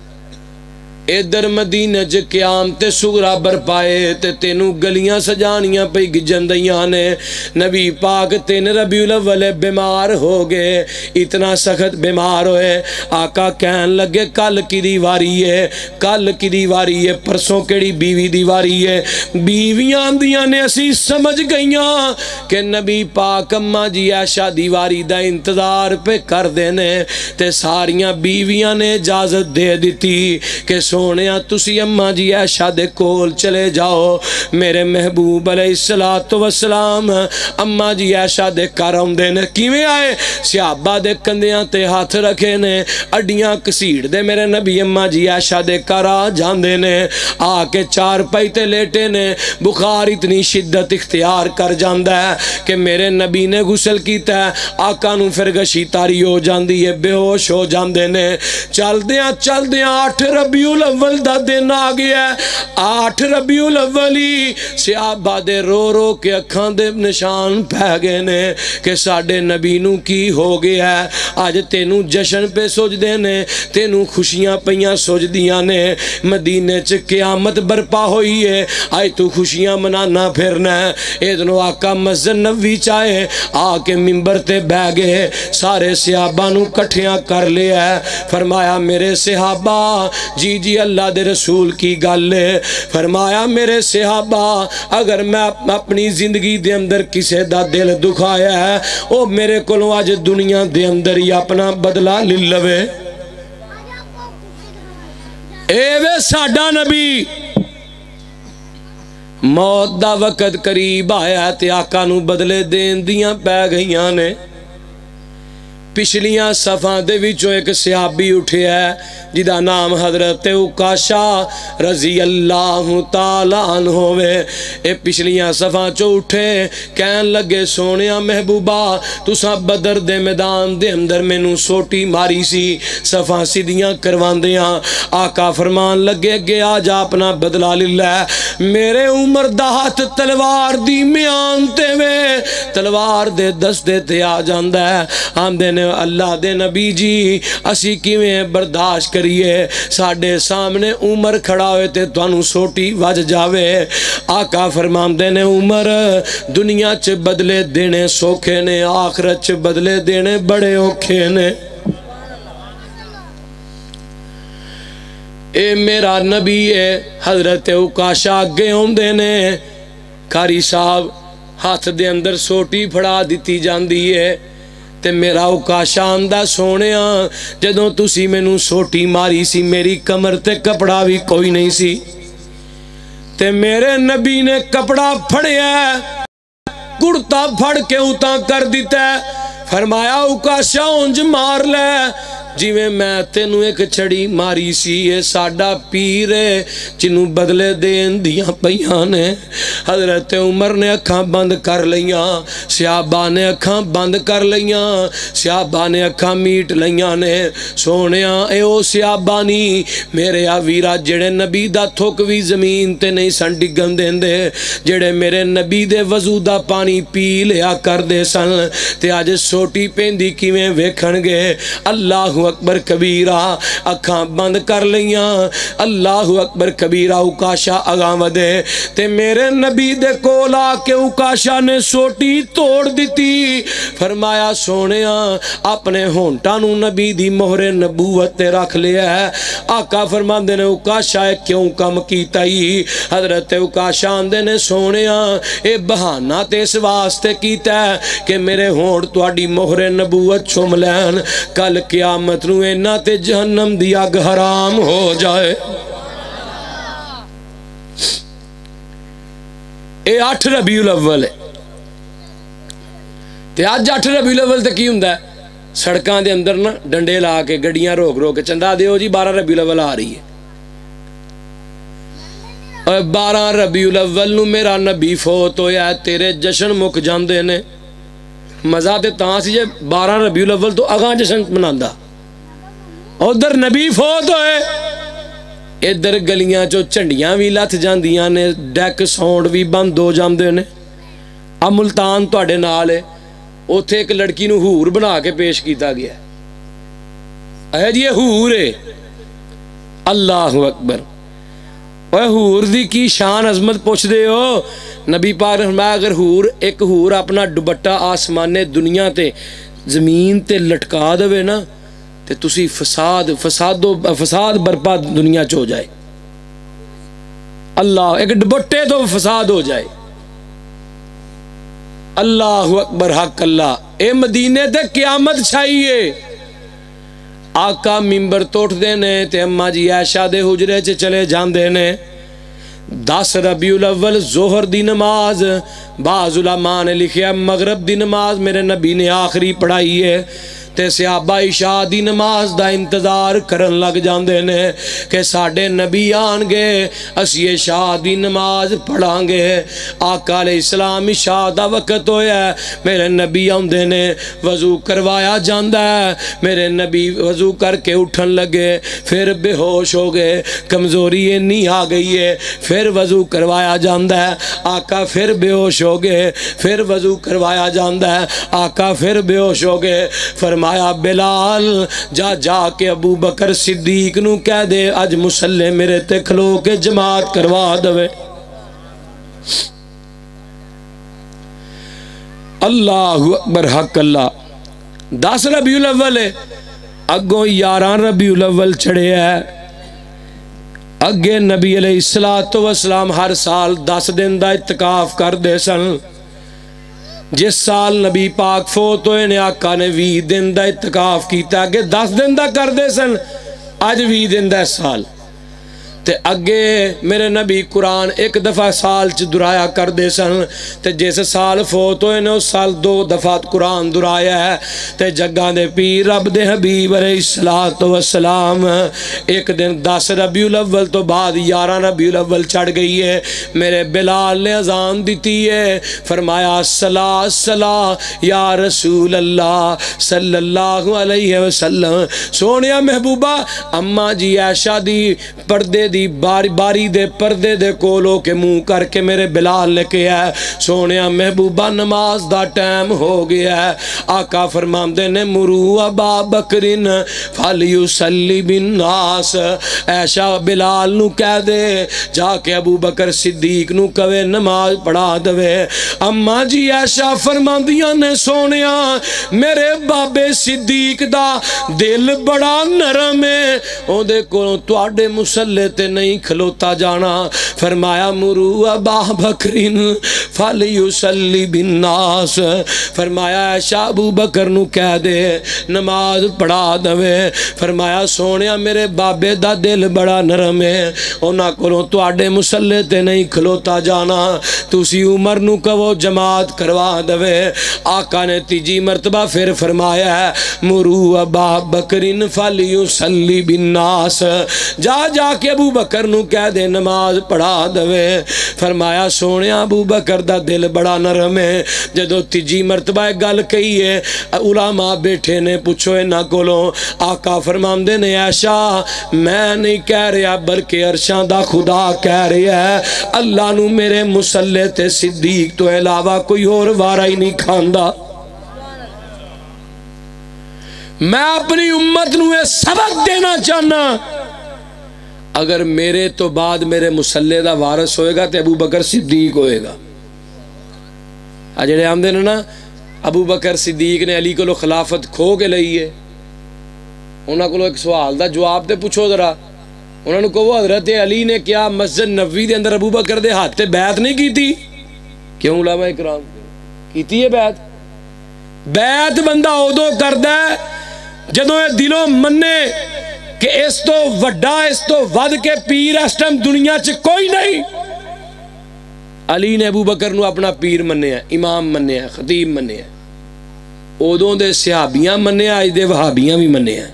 ادھر مدینہ چ قیامت صغریٰ برپائے تے تینوں گلیاں سجانیاں پہ گجندیاں نے. نبی پاک تین ربیع الاول بیمار ہو گئے، اتنا سخت بیمار ہوئے. آقا کہن لگے کل کی دیواری ہے، کل کی دیواری ہے، پرسوں کیڑی بیوی دیواری ہے. بیویاں دیاں نے اسی سمجھ گئیاں کہ نبی پاک اماں جی عائشہ دیواری دا انتظار پہ کر دینے. تے ساریاں بیویاں نے اجازت دے دیتی کہ سونیا تسی اماں جی عائشہ دے کول چلے جاؤ. میرے محبوب علیہ السلام اماں جی عائشہ دے کارم دے نے. کیویں آئے؟ صحابہ دے کندیاں تے ہاتھ رکھے نے، اڈیاں کسیڑ دے میرے نبی اماں جی عائشہ دے کارا جاندے نے. آ کے چار پائی تے لیٹے نے. بخار اتنی شدت اختیار کر جاندہ ہے کہ میرے نبی نے غسل کیتا ہے، آقا نو پھر گشی تاری ہو جاندی ہے، بے ہوش ہو جاندے نے. چل دیاں چل دیاں آٹھ ربیع الاول دا دن آ گیا ہے. آٹھ ربیع الاولی صحابہ دے رو رو کے اکھاں دے نشان پہ گئے نے کہ ساڑے نبی نو کی ہو گیا ہے. آج تینوں جشن پہ سوچ دینے، تینوں خوشیاں پہیاں سوچ دیاں نے. مدینے چ قیامت برپا ہوئی ہے، آج تو خوشیاں منانا پھرنا ہے. ادنو آقا مسجد نبوی چاہے آ کے ممبر تے بہ گئے، سارے صحابہ نو کٹھیاں کر لیا ہے. فرمایا میرے صحابہ جی جی اللہ دے رسول کی گل ہے. فرمایا میرے صحابہ اگر میں اپنی زندگی دے اندر کسے دا دل دکھایا ہے او میرے کولوں آج دنیا دے اندر ہی اپنا بدلہ لے لوے. اے وے ساڈا نبی موت دا وقت قریب آیا تے آقا نو بدلے دین دیاں پہ گئیاں نے. पिछलियां सफ़ां दे विचों एक सहाबी उठिया जिदा नाम हज़रत उकाशा रज़ी अल्लाह ताला अन्हु होवे। ए पिछलियां सफ़ां चो उठे कहन लगे सोनिया महबूबा तुसां बदर दे मैदान दे अंदर मैनू सोटी मारी सी सफ़ां सीधियां करवांदियां आका फरमान लगे अगे आ जा अपना बदला लिला। मेरे उमर दा हथ तलवार दी म्यान ते वे तलवार दे दस्ते ते आ जांदा है। आंदे ने अल्लाह दे नबी जी असी किवें बर्दाश्त करिए साडे सामने उमर खड़ा होए ते तुहानू सोटी वज जावे। आका फरमांदे ने उमर दुनिया च बदले देने सौखे ने आखरत च बदले देने बड़े औखे ने। ए मेरा नबी है हजरत उकाशा अगे आउंदे ने कारी साहब हाथ दे अंदर सोटी फड़ा दिती जांदी है ते मेरा उकाशा आंदा सोनिया जदों तुसी मैनू सोटी मारी सी मेरी कमर ते कपड़ा भी कोई नहीं सी ते मेरे नबी ने कपड़ा फड़िया कुर्ता फड़ के उतां कर दिता फरमाया उकाशा उंज मार ले जिवें मैं तेनू एक छड़ी मारी सी ये साडा पीर है जिन्नू बदले देन दियां पईयां ने। हजरत उमर ने अखां बंद कर लईयां सहाबा ने अखां बंद कर लईयां सहाबा ने अखां मीट लईयां ने। सोनिया ए ओ सहाबा नहीं मेरे आ वीरा जेड़े नबी दा थुक भी जमीन ते नहीं सन डिगन देंदे जेड़े मेरे नबी दे वजू दा पानी पी लिया करदे सन ते अज सोटी पेंदी किवें वेखणगे। अल्लाह अकबर कबीरा अखां बंद कर लियां अल्लाह अकबर कबीरा। उकाशा अगां वधे ते मेरे नबी दे कोल आके उकाशा ने सोटी तोड़ दिती फरमाया सोनिया अपने होंठा नू नबी दी मोहरे नबूवत ते रख लिया है। आका फरमांदे ने उकाशा क्यों कम कीता ही। हजरत उकाशा आंदे ने सोनिया ए बहाना ते इस वास्ते कीता है कि मेरे होंठ तुहाडी मोहरे नबूवत चुम लैन कल क़यामत नू इन्हां ते जहन्नम दी अग हराम हो जाए। ए अठ रबीउल अव्वल है ते अज अठ रबीउल अव्वल ते की हुंदा है सड़कां दे अंदर ना डंडे ला के गड्डियां रोक रोक के चंदा दिओ जी बारह रबीउल अव्वल आ रही है। और बारह रबीउल अव्वल नू मेरा नबी फोत होया तेरे जश्न मुक जांदे ने। मजा ते तां सी जे बारह रबीउल अव्वल तो अगां जश्न मनांदा उधर नबी फोत होए इधर गलियां चो झंडियां भी लथ जांदियां ने डैक साउंड भी बंद हो जांदे ने। आ मुल्तान तुहाडे नाल है उत्थे एक लड़की नू हूर बना के पेश किया गया है जी हूर है। अल्लाह अकबर ओए हूर दी की शान अजमत पुछदे हो। नबी पाक ने फरमाया अगर हूर एक हूर अपना दुपट्टा आसमाने दुनिया ते जमीन ते लटका देवे ना ते तुसी फसाद फसादो फसाद बर्पा दुनिया च हो जाए। अल्लाह एक दुपट्टे तो फसाद हो जाए। अल्लाह अकबर हक अल्लाह ए मदीने ते क़यामत छाइए। आका मिंबर तो उठते ने ते अम्मा जी ऐशा दे हुजरे च चले जांदे ने। दस रबीउल अव्वल जोहर दी नमाज बाज़ उलमा ने लिखिया मगरब दी नमाज मेरे नबी ने आखिरी पढ़ाई है ते सहाबा इशा दी नमाज दा इंतजार करन लग जांदे ने कि साडे नबी आणगे असी इशा दी नमाज पढ़ांगे। आका अलैहिस्सलाम इशा दा वक्त होया मेरे नबी आउंदे ने वजू करवाया जांदा है। मेरे नबी वजू करके उठन लगे फिर बेहोश हो गए कमजोरी इन्नी आ गई है फिर वजू करवाया जांदा है। आका फिर बेहोश हो गए फिर वजू करवाया जांदा है। आका फिर बेहोश हो गए फरमाया बिलाल जा जा के अबू बकर सिद्दीक नू कह दे अज मुसल्ले मेरे ते खलो के जमात करवा दवे। अल्लाह अकबर हक अल्लाह। दस रबीउल अव्वल है अगों यारह रबीउल अव्वल चढ़े है। अगे नबी अलैहिस्सलातु वस्सलाम हर साल दस दिन का इतकाफ करते सन। जिस साल नबी पाक फोत होए ने आका ने भी दिन का इतकाफ किया अगे दस दिन का करते सन अज भी दिन का इस साल تے اگے میرے نبی قرآن ایک دفعہ سال چ درایا کر دے سن تے جس سال فوت ہوئے نے اس سال دو دفعہ قرآن درایا ہے تے جگہ دے پیر رب دے حبیب علیہ الصلوۃ والسلام ایک دن دس ربیع الاول تو بعد یارہ ربیع الاول چڑھ گئی ہے میرے بلال نے اذان دیتی ہے فرمایا صلا صلا یا رسول اللہ صلی اللہ علیہ وسلم سونیا محبوبہ اماں جی عائشہ دی پردے دی باری باری دے پردے دے کولو کے منہ کر کے میرے بلال نے کہا ہے سونیا محبوبہ نماز دا ٹائم ہو گیا ہے آقا فرماندے نے مرو ابا بکرن فلیصلی بالناس عائشہ بلال نو کہہ دے جا کے ابو بکر صدیق نو کہے نماز پڑھا دے اماں جی عائشہ فرماندیاں نے سونیا میرے بابے صدیق دا دل بڑا نرم ہے او دے کولوں تواڈے مصلے تے نہیں کھلوتا جانا فرمایا مرو ابا بکرن فلیصلی بالناس فرمایا عائشہ ابو بکر نو کہہ دے نماز پڑھا دے فرمایا سونیا میرے بابے دا دل بڑا نرم ہے انہاں کولوں تواڈے مصلے تے نہیں کھلوتا جانا تسی عمر نو کہو جماعت کروا دے آقا نے تیجی مرتبہ پھر فرمایا ہے مرو ابا بکرن فلیصلی بالناس جا جا کے ابو بکر نو کہہ دے نماز پڑھا دے فرمایا سونیا ابو بکر دا دل بڑا نرم ہے جدو تیجی مرتبہ گل کہی ہے علماء بیٹھے نے پوچھو انہاں کولوں آقا فرماندے نے عائشہ میں نہیں کہہ رہا بلکہ عرشاں دا خدا کہہ رہا ہے اللہ نو میرے مصلے تے صدیق تو علاوہ کوئی اور وارا ہی نہیں کھاندا میں اپنی امت نو یہ سبق دینا چاہنا اگر میرے تو بعد میرے مصلے دا وارث ہوئے گا تو ابو بکر صدیق ہوئے گا جڑے آمدے نا ابو بکر صدیق نے علی کو خلافت کھو کے لئی ہے انہاں کو ایک سوال دا جواب تے پوچھو ذرا انہوں نے کہو حضرت علی نے کیا مسجد نبوی دے اندر ابو بکر دے ہاتھ تے بیعت نہیں کی تھی کیوں علماء اکرام کیتی ہے بیعت بیعت بندہ ادو کردا ہے جدوں یہ دلوں مننے کہ اس تو وڈا اس تو ود کے پیر اس ٹائم دنیا چ کوئی نہیں علی نے ابو بکر نو اپنا پیر منیا امام منیا خطیب منیا ادوں دے صحابیاں منیا اج دے وہابیاں بھی منیا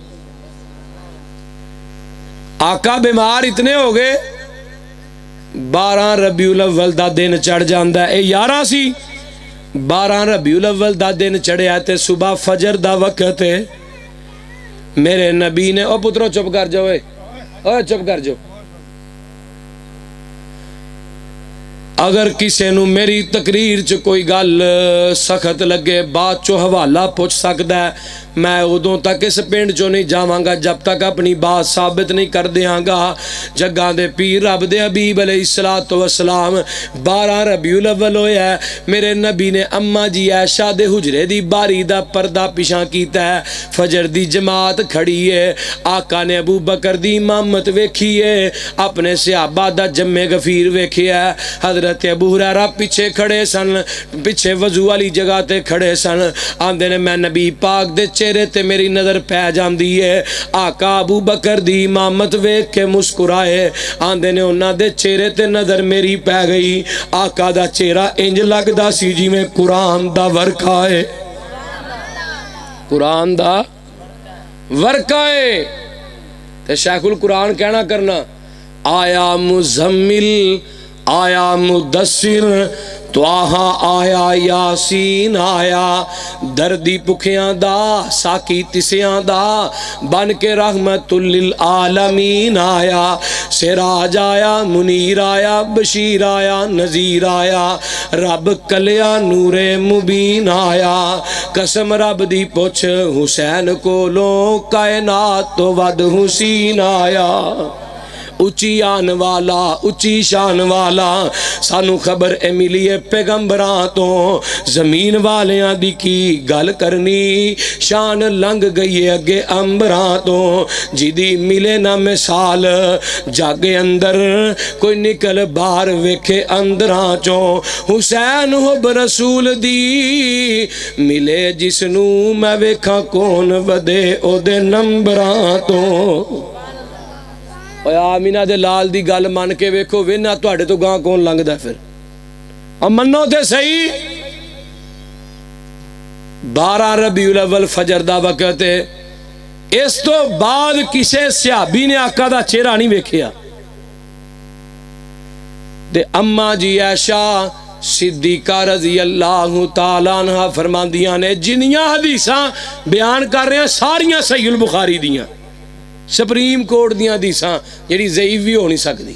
آقا بیمار اتنے ہو گئے بارہ ربیع الاول دا دن چڑھ جاندا ہے اے یارہ سی بارہ ربیع الاول دا دن چڑھیا تے صبح فجر دا وقت ہے میرے نبی نے او پترو چپ کر جاؤ اے چپ کر جاؤ اگر کسی نو میری تقریر چ کوئی گل سخت لگے بات چو حوالہ پوچھ سکتا ہے میں ادوں تک اس پنڈ چو نہیں جاواں گا جب تک اپنی بات ثابت نہیں کر دیاں گا جگہ دے پیر رب دے حبیب علیہ الصلوۃ والسلام بارہ ربیع الاول ہویا ہے میرے نبی نے اماں جی عائشہ دے حجرے دی باری دا پردہ پیچھا کیتا ہے فجر دی جماعت کھڑی ہے آقا نے ابو بکر دی امامت ویکھی ہے اپنے صحابہ دا جمع غفیر ویکھیا ہے حضرت ابو ہریرہ پیچھے کھڑے سن پیچھے وضو والی جگہ تے کھڑے سن آندے نے میں نبی پاک دے چہرے تے میری نظر پہ جاندی ہے آقا ابو بکر دی امامت ویکھ کے مسکرائے آندے نے انہاں دے چہرے تے نظر میری پہ گئی آقا دا چہرہ انج لگدا سی جی میں قرآن دا ورقہ ہے قرآن دا ورقہ ہے تے شیخ القرآن کہنا کرنا آیا مزمل آیا مدثر تواہا آیا یاسین آیا دردی پکھیاں دا ساکی تسیاں دا بن کے رحمت للعالمین آیا سراج آیا منیر آیا بشیر آیا نذیر آیا رب کلیا نور مبین آیا قسم رب دی پوچھ حسین کولوں کائنات تو ود حسین آیا اچھی آن والا اچھی شان والا سانو خبر اے ملی ہے پیغمبراں تو زمین والیاں دی کی گل کرنی شان لنگ گئی ہے اگے امبراں تو جی دی ملے نہ مثال جاگے اندر کوئی نکل باہر ویکھے اندراں چوں حسین حب رسول دی ملے جس نو میں ویکھاں کون ودے او دے نمبراں تو اور آمینہ دے لال دی گل مان کے ویکھو وینا تواڈے تو گاں کون لنگدا پھر اور منو تے صحیح بارہ ربیع الاول فجر دا وقت ہے اس تو بعد کسے صحابی نے آقا دا چہرہ نہیں ویکھیا تے اما جی عائشہ صدیقہ رضی اللہ تعالیٰ عنہ فرماندیاں نے جنیاں حدیثاں بیان کر رہے ہیں ساریاں صحیح البخاری دیاں سپریم کورٹ دیاں حدیثاں جڑی ضعیف بھی ہو نہیں سکتی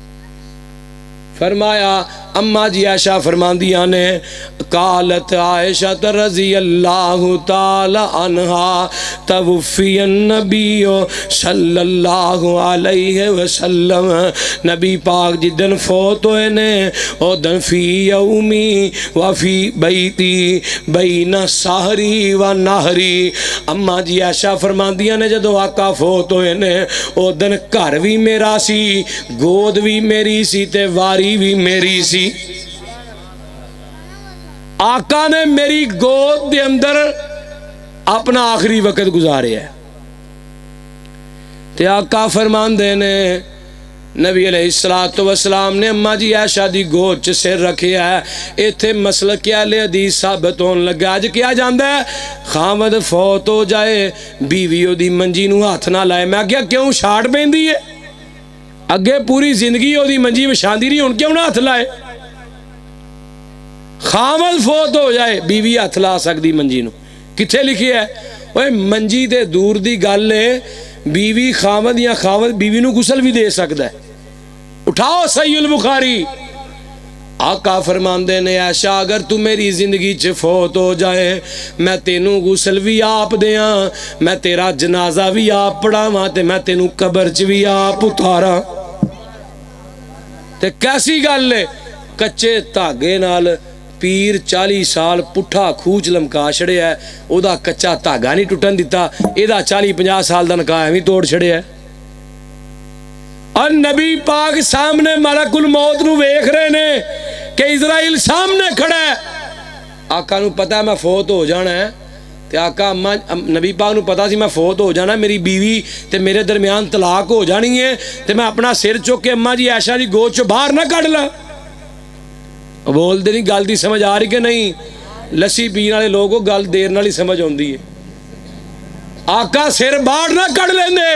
فرمایا اما جی عائشہ فرماندیاں نے قالت عائشہ رضی اللہ تعالی عنہا توفی النبی صلی اللہ علیہ وسلم نبی پاک جدن فوت ہوئے نے او دن فی یومی و فی بیتی بین سحری و نہری اما جی عائشہ فرماندیاں نے جدو آقا فوت ہوئے نے او دن گھر بھی میرا سی گود بھی میری سی تے واری بھی میری سی آقا نے میری گود دے اندر اپنا آخری وقت گزارے ہے تے آقا فرمان دے نے نبی علیہ السلام نے اما جی عائشہ دی گود چ سر رکھے ہے ایتھے مسئلہ کیا لے حدیث ثابت ہون لگا اج کیا جاندا ہے خامد فوت ہو جائے بیوی او دی منجی نو ہاتھ نہ لائے میں کیا کیوں چھاڑ پیندی ہے اگے پوری زندگی او دی منجی وچھاندی رہی ہن کیوں نہ ہاتھ لائے خامد فوت ہو جائے بیوی ہاتھ لا سکتی منجی نو کتھے لکھی ہے اوے منجی تے دور دی گل ہے بیوی خامد یا خامد بیوی نو غسل بھی دے سکتا ہے اٹھاؤ صحیح البخاری آقا فرماندے نے عائشہ اگر تو میری زندگی چ فوت ہو جائے میں تینوں غسل بھی آپ دیاں میں تیرا جنازہ بھی آپ پڑھاواں تے میں تینوں قبر چ بھی آپ اتاراں تے کیسی گل ہے کچے دھاگے نال پیر چالی سال پٹھا کھوچ لمکا چھڑے ہے او دا کچا دھاگا نہیں ٹوٹن دیتا اے دا چالی پنجا سال دا نکاح ایویں توڑ چھڑے ہے اور نبی پاک سامنے ملک الموت نو ویکھ رہے نے کہ اسرائیل سامنے کھڑا ہے آقا نو پتہ ہے میں فوت ہو جانا ہے تے آقا اما نبی پاک نو پتا سی میں فوت ہو جانا میری بیوی تے میرے درمیان طلاق ہو جانی ہے تے میں اپنا سر چک کے اما جی عائشہ دی گود چوں باہر نہ کڈ لا بول دے نہیں گل دی سمجھ آ رہی کہ نہیں لسی پین والے لوگوں گل دیر نال ہی سمجھ آندی ہے آقا سر باہر نہ کڈ لیندے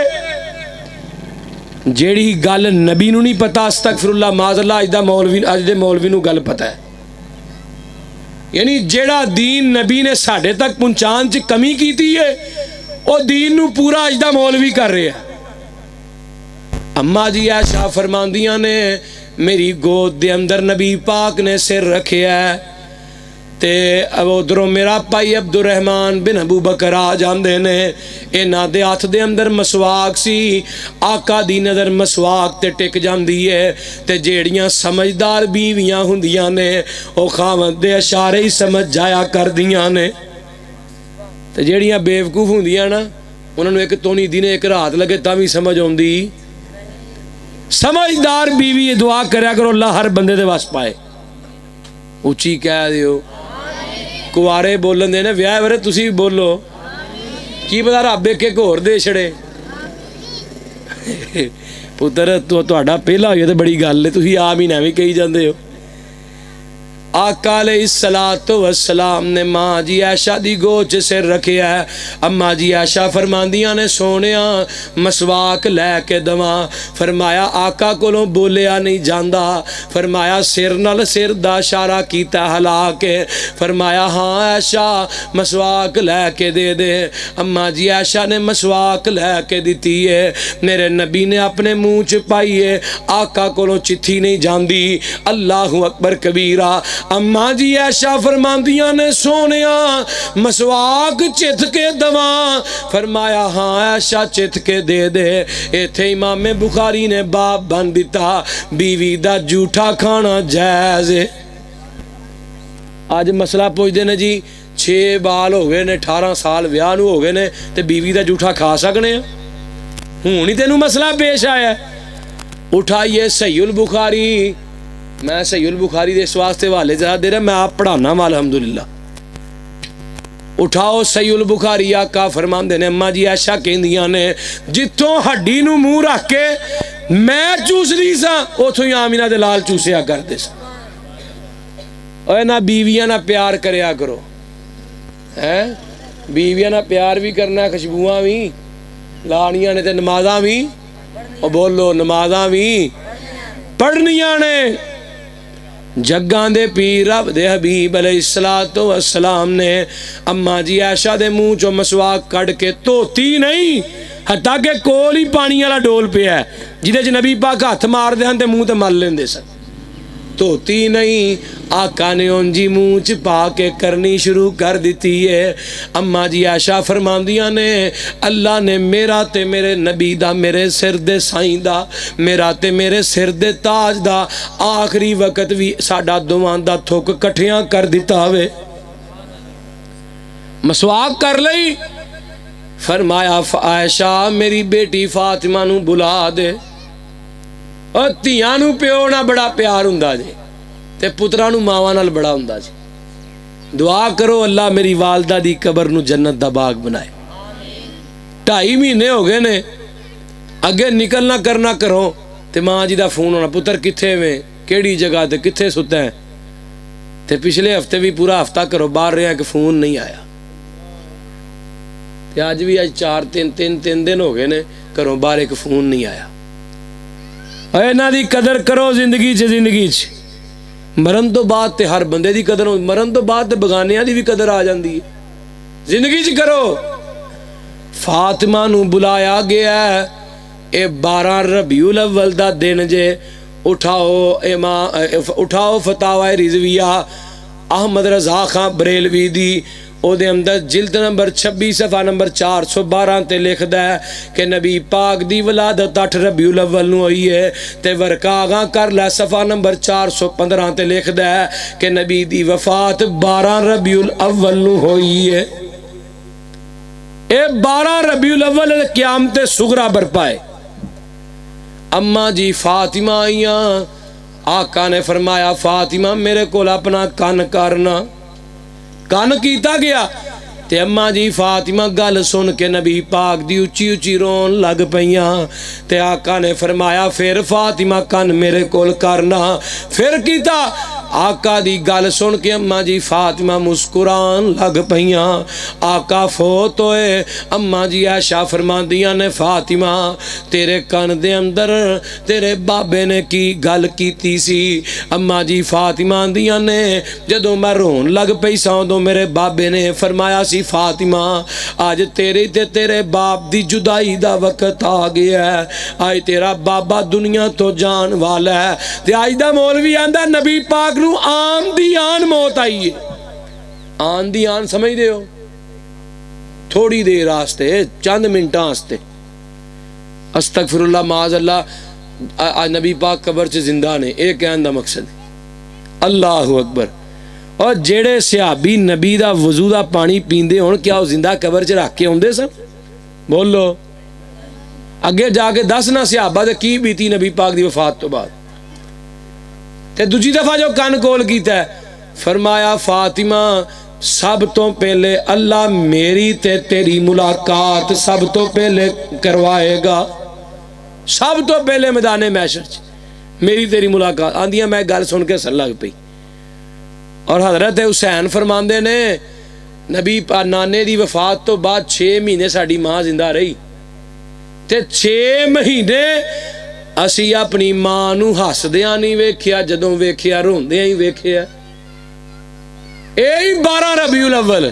جیڑی گل نبی نو نہیں پتا استغفر اللہ معاذ اللہ اج دا مولوی اج دے مولوی نو گل پتا ہے یعنی جیڑا دین نبی نے ساڈے تک پہنچان چ کمی کیتی ہے او دین نو پورا اج دا مولوی کر رہے ہیں اما جی عائشہ فرماندیاں نے میری گود دے اندر نبی پاک نے سر رکھے ہے تے ادھروں میرا پائی عبد الرحمن بن ابو بکر آ جاندے نے انہاں دے ہاتھ دے اندر مسواک سی آقا دی نظر مسواک تے ٹک جاندی ہے تے جیڑیاں سمجھدار بیویاں ہوندیاں نے او خاوند دے اشارے ہی سمجھ جایا کردیاں نے تے جیڑیاں بیوقوف ہوندیاں نا انہاں نو ایک تونی دن ایک رات لگے تاں وی سمجھ اوندی سمجھدار بیوی دعا کریا کرو اللہ ہر بندے دے واس پائے اچھی کہہ دیو کوارے بولن دے نے ویاہ ورے تسی بولو کی پتا رب ایک ایک ہور دے چھڑے پتر تو تہاڈا پہلا ہویا تے بڑی گل ہے تسی آمین ایویں کہی جاندے ہو آقا علیہ الصلوۃ والسلام نے ماں جی عائشہ دی گود چ سر رکھیا ہے اما جی عائشہ فرماندیاں نے سونیا مسواک لے کے دواں فرمایا آقا کولوں بولیا نہیں جاندا فرمایا سر نال سر دا اشارہ کیتا ہلا کے فرمایا ہاں عائشہ مسواک لے کے دے دے اما جی عائشہ نے مسواک لے کے دتی ہے میرے نبی نے اپنے منہ چ پائی ہے آقا کولوں چٹھی نہیں جاندی اللہ اکبر کبیرہ اما جی عائشہ فرماندیاں نے سونیا مسواک چت کے دواں فرمایا ہاں عائشہ چت کے دے دے ایتھے امام بخاری نے باب بن دیتا بیوی دا جھوٹا کھانا جائز ہے آج مسئلہ پوچھ دے نے جی چھ بال ہو گئے نے اٹھارہ سال ویاہ نو ہو گئے نے تے بیوی دا جھوٹا کھا سکنے ہوں نہیں تینوں مسئلہ پیش آیا ہے اٹھائیے صحیح البخاری میں صحیح البخاری دے اس واسطے والے زیادہ دے رہا میں آپ پڑھانا ہوں الحمدللہ اٹھاؤ صحیح البخاری آقا فرمان دے نے اما جی عائشہ کہندیاں نے جتوں ہڈی نو منہ رکھ کے میں چوسنی سا اتوں ہی آمینہ دے لال چوسیا کرتے سا. اوے نہ بیویاں نہ پیار کریا کرو ہے بیویاں نہ پیار بھی کرنا خوشبوواں بھی لانیاں نے تے نمازاں بھی او بولو نمازاں بھی پڑھنیاں نے. جگاں دے پیر رب دے حبیب علیہ السلام نے اماں جی عائشہ دے منہ چو مسواک کڑ کے توتی نہیں حتیٰ کہ کول ہی پانی والا ڈول پیا ہے جدے چ نبی پاک ہاتھ مار دے ہن تے منہ تے مل لیندے سن. توتی نہیں آقا نے ان جی منہ چ پا کے کرنی شروع کر دیتی ہے. اماں جی عائشہ فرماندیاں نے اللہ نے میرا تے میرے نبی دا میرے سر دے سائیں دا میرا تے میرے سر دے تاج دا آخری وقت بھی ساڈا دوواں دا تھوک کٹھیاں کر دیتا ہوئے. مسواک کر لئی فرمایا عائشہ میری بیٹی فاطمہ نو بلا دے. اور تیاں نو پیو نہ بڑا پیار ہوندا جے تے پتراں نو ماواں نال بڑا ہوندا جے. دعا کرو اللہ میری والدہ دی قبر نو جنت دا باغ بنائے. ڈھائی مہینے ہو گئے نے اگے نکلنا کرنا کرو تے ماں جی دا فون ہونا پتر کتھے میں کیڑی جگہ تے کتھے ستا ہے تے پچھلے ہفتے بھی پورا ہفتہ کرو باہر رہے ہیں کہ فون نہیں آیا تے آج بھی آج چار تین تین تین دن ہو گئے نے کرو باہر ایک فون نہیں آیا. اے نا دی قدر کرو زندگی چ زندگی چ مرن تو بعد تے ہر بندے دی قدر ہو مرن تو بعد تے بگانیاں دی بھی قدر آ جاندی ہے زندگی چ کرو. فاطمہ نو بلایا گیا ہے اے بارہ ربیع الاول دا دن جے اٹھاؤ اٹھاؤ فتاوی رضویہ احمد رضا خان بریلوی دی او دے اندر جلد نمبر چھبی صفحہ نمبر چار سو بارہ تے لکھ دا ہے کہ نبی پاک دی ولادت اٹھ ربیع الاول نو ہوئی ہے تے ورکا آگاں کر لے صفحہ نمبر چار سو پندرہ تے لکھ دا ہے کہ نبی دی وفات بارہ ربیع الاول نو ہوئی ہے. اے بارہ ربیع الاول قیامت صغریٰ برپائے. اماں جی فاطمہ آئیاں آقا نے فرمایا فاطمہ میرے کول اپنا کن کرنا کن کیتا گیا تے اماں جی فاطمہ گل سن کے نبی پاک دی اچھی اچھی رون لگ پئیاں تے آقا نے فرمایا پھر فاطمہ کن میرے کول کرنا پھر کیتا آقا دی گل سن کے اماں جی فاطمہ مسکران لگ پئیاں. آقا فوت ہوئے اماں جی عائشہ فرماندیاں نے فاطمہ تیرے کن دے اندر تیرے بابے نے کی گل کیتی سی. اماں جی فاطمہ آندیاں نے جدوں میں رون لگ پئی سا اودوں میرے بابے نے فرمایا سی فاطمہ آج تیرے تے تیرے باپ دی جدائی دا وقت آ گیا ہے آج تیرا بابا دنیا تو جان والا ہے. تے آج دا مولوی آندا نبی پاک نو آن دی آن موت آئی ہے. آن دی آن سمجھ دے ہو تھوڑی دیر آستے چند منٹاں آستے استغفر اللہ معاذ اللہ نبی پاک قبر چ زندہ نے ایک کہن دا مقصد اللہ اکبر. اور جیڑے صحابی نبی دا وضو دا پانی پیندے ہون کیا وہ زندہ قبر چ رکھ کے ہوندے سن بولو اگے جا کے دس نہ صحابہ دے کی بیتی نبی پاک دی وفات تو بعد. تے دوجی دفعہ جو کان کول کیتا ہے فرمایا فاطمہ سب تو پہلے اللہ میری تے تیری ملاقات سب تو پہلے کروائے گا. سب تو پہلے میدان محشر چ میری تیری ملاقات آندیاں میں گل سن کے سن لگ پئی. اور حضرت حسین فرماندے نے نبی نانے دی وفات تو بعد چھ مہینے ساڈی ماں زندہ رہی تے چھ مہینے اسی اپنی ماں نو ہسدیاں نہیں ویکھیا جدوں ویکھیا روندیاں ہی ویکھیا. اے بارہ ربیع الاول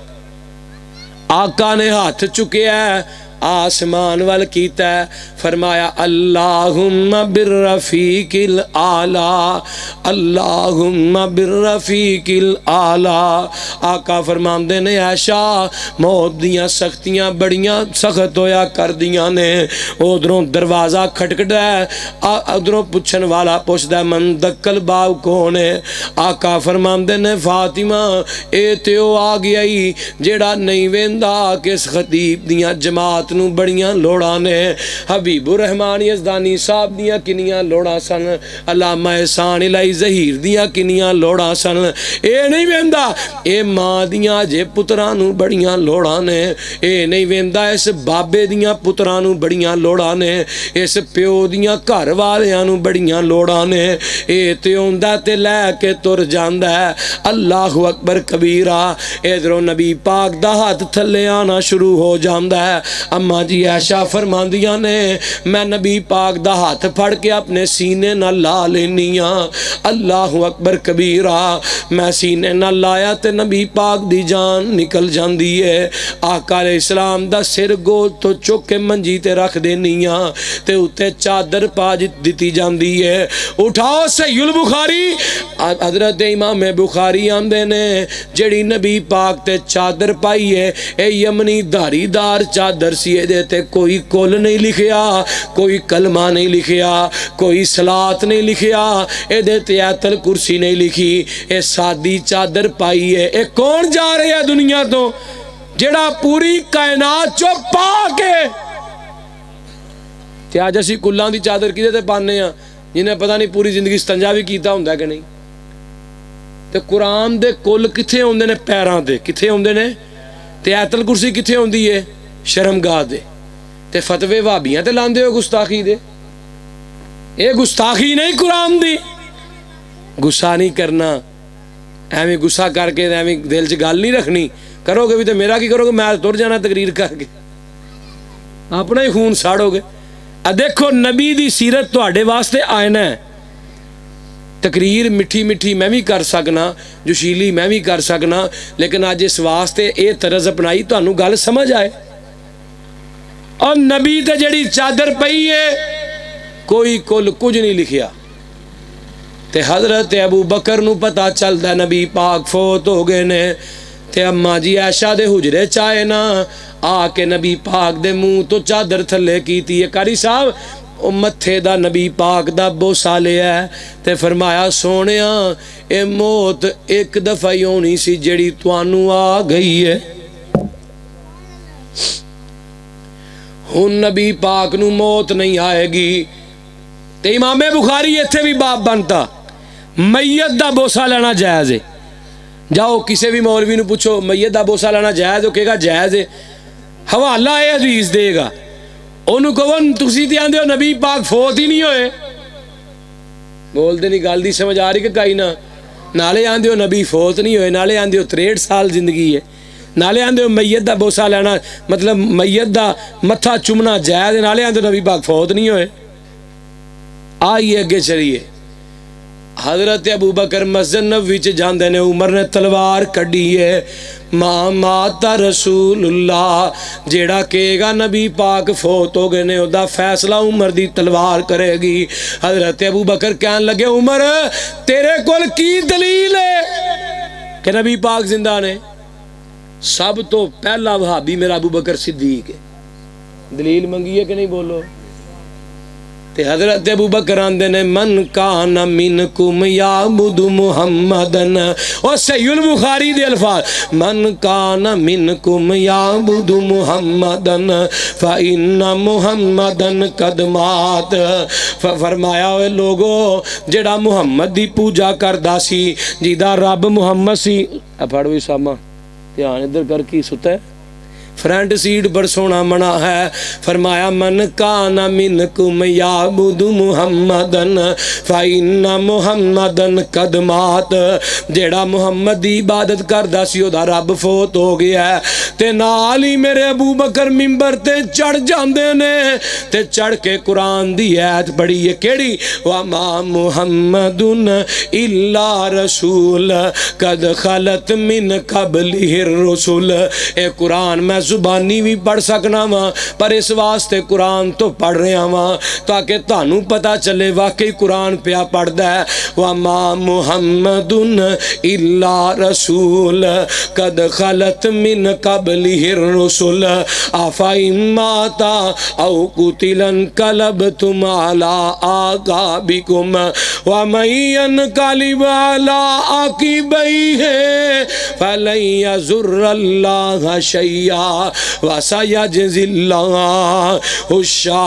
آقا نے ہاتھ چکیا ہے آسمان وال کیتا ہے فرمایا اللہم بالرفیق الاعلی اللہم بالرفیق الاعلی. آقا فرماندے نے عائشہ موت دیاں سختیاں بڑیاں سخت ہویا کر دیاں نے. ادھروں دروازہ کھٹکدا ہے ادھروں پوچھن والا پوچھدا ہے من دکل باب کون ہے. آقا فرماندے نے فاطمہ اے تے او آ گیا ہی جیڑا نہیں ویندا کہ اس خطیب دیاں جماعت ذات نو بڑیاں لوڑاں نے حبیب الرحمان یزدانی صاحب دیاں کنیاں لوڑاں سن علامہ احسان الہی ظہیر دیاں کنیاں لوڑاں سن اے نہیں ویندا اے ماں دیاں جے پتراں نو بڑیاں لوڑاں نے اے نہیں ویندا اس بابے دیاں پتراں نو بڑیاں لوڑاں نے اس پیو دیاں گھر والیاں نو بڑیاں لوڑاں نے اے تے ہوندا تے لے کے تر جاندا ہے اللہ اکبر کبیرہ ادھروں نبی پاک دا ہاتھ تھلے آنا شروع ہو جاندا ہے اما جی عائشہ فرماندیاں نے میں نبی پاک دا ہاتھ پھڑ کے اپنے سینے نہ لا لینیاں اللہ اکبر کبیرہ میں سینے نہ لایا تے نبی پاک دی جان نکل جاندی ہے آقا علیہ السلام دا سر گود تو چک کے منجی تے رکھ دینیاں تے اتے چادر پاج دیتی جاندی ہے اٹھاؤ صحیح البخاری حضرت امام بخاری آمدے نے جڑی نبی پاک تے چادر پائی ہے اے یمنی داری دار چادر سی دے تے کوئی کل نہیں لکھیا کوئی کلمہ نہیں لکھیا کوئی صلات نہیں لکھیا اے دے تے آیت الکرسی نہیں لکھی اے سادی چادر پائی ہے اے کون جا رہے ہیں دنیا تو جڑا پوری کائنات چو پا کے تے آج اسی کلان دی چادر کی دے تے پانے ہیں جنہیں پتہ نہیں پوری زندگی استنجا بھی کیتا ہوں کہ نہیں تے قرآن دے کل کتھے ہوندے نے پیران دے کتھے ہوندے نے تے آیت الکرسی کتھے ہوندی ہے شرمگاہ دے تے فتوے وابیاں تے لاندے ہو گستاخی دے اے گستاخی نہیں قرآن دی گسا نہیں کرنا ایویں گسا کر کے ایویں دل چ گل نہیں رکھنی کرو گے بھی تو میرا کی کرو گے میں تر جانا تقریر کر کے اپنا ہی خون ساڑو گے دیکھو نبی دی سیرت تو آڑے واسطے آئینہ ہے تقریر مٹھی مٹھی میں بھی کر سکنا جوشیلی میں بھی کر سکنا لیکن آج اس واسطے اے طرز اپنائی تو انہوں گل سمجھ آئے اور نبی تے جڑی چادر پئی ہے کوئی کل کچھ نہیں لکھیا تے حضرت ابو بکر نو پتا چل دا نبی پاک فوت ہو گئے نے تے اماں جی عائشہ دے حجرے چاہے نا آ کے نبی پاک دے منہ تو چادر تھلے کیتی ہے کاری صاحب او متھے دا نبی پاک دا بوسا لے ہے تے فرمایا سونیا اے موت ایک دفعہ ہونی سی جڑی توانو آ گئی ہے ہن نبی پاک نو موت نہیں آئے گی تے امام بخاری ایتھے بھی باب بنتا میت دا بوسا لینا جائز ہے جاؤ کسے بھی مولوی نو پوچھو میت دا بوسا لینا جائز ہو کہے گا جائز ہے حوالہ اے حدیث دے گا انہوں کہون تسی تے آندے ہو نبی پاک فوت ہی نہیں ہوئے بول دے نہیں گل دی سمجھ آ رہی کہ کئی نہ نالے آندے ہو نبی فوت نہیں ہوئے نالے آندے ہو تریسٹھ سال زندگی ہے نالے آندے ہو میت دا بوسا لینا مطلب میت دا متھا چمنا جائز ہے نالے آندے ہو نبی پاک فوت نہیں ہوئے آئیے اگے چلیے حضرت ابو بکر مسجد نبوی چ جاندے نے عمر نے تلوار کڈی ہے ماں ماتا رسول اللہ جیڑا کہے گا نبی پاک فوت ہو گئے نے او دا فیصلہ عمر دی تلوار کرے گی حضرت ابو بکر کہنے لگے عمر تیرے کول کی دلیل ہے کہ نبی پاک زندہ نے سب تو پہلا وہابی میرا ابو بکر صدیق ہے دلیل منگی ہے کہ نہیں بولو تے حضرت ابو بکر آندے نے من کان منکم یعبد محمدن اور صحیح البخاری دے الفاظ من کان منکم یعبد محمدن فإن محمدن قد مات فرمایا ہوئے لوگو جڑا محمد دی پوجا کردہ سی جیدہ رب محمد سی اپھاڑوی ساما دھیان ادھر کر کی ستا ہے فرنٹ سیٹ پر سونا منا ہے فرمایا من کان منکم یعبد محمدن فإن محمدن قد مات جیڑا محمد دی عبادت کردہ سی او دا رب فوت ہو گیا ہے تے نالی میرے ابو بکر ممبر تے چڑھ جاندے نے تے چڑھ کے قرآن دی آیت پڑھی ہے کیڑی وَمَا مُحَمَّدٌ إِلَّا رَسُولٌ قَدْ خَلَتْ مِنْ قَبْلِهِ الرُّسُلُ اے قرآن میں زبانی بھی پڑھ سکنا ماں پر اس واسطے قرآن تو پڑھ رہے ہیں ماں تاکہ تانوں پتا چلے واقعی قرآن پیا پڑھ دا ہے وَمَا مُحَمَّدٌ إِلَّا رَسُولٌ قَدْ خَلَتْ مِنْ قَبْلِهِ الرُّسُلُ أَفَإِن مَاتَ أَوْ قُتِلَ انقلبتم عَلَىٰ أَعْقَابِكُمْ وَمَن يَنقلب عَلَىٰ عَقِبَيْهِ فَلَن يَضُرَّ اللَّهَ شَيْئًا وَسَيَجْزِي اللَّهُ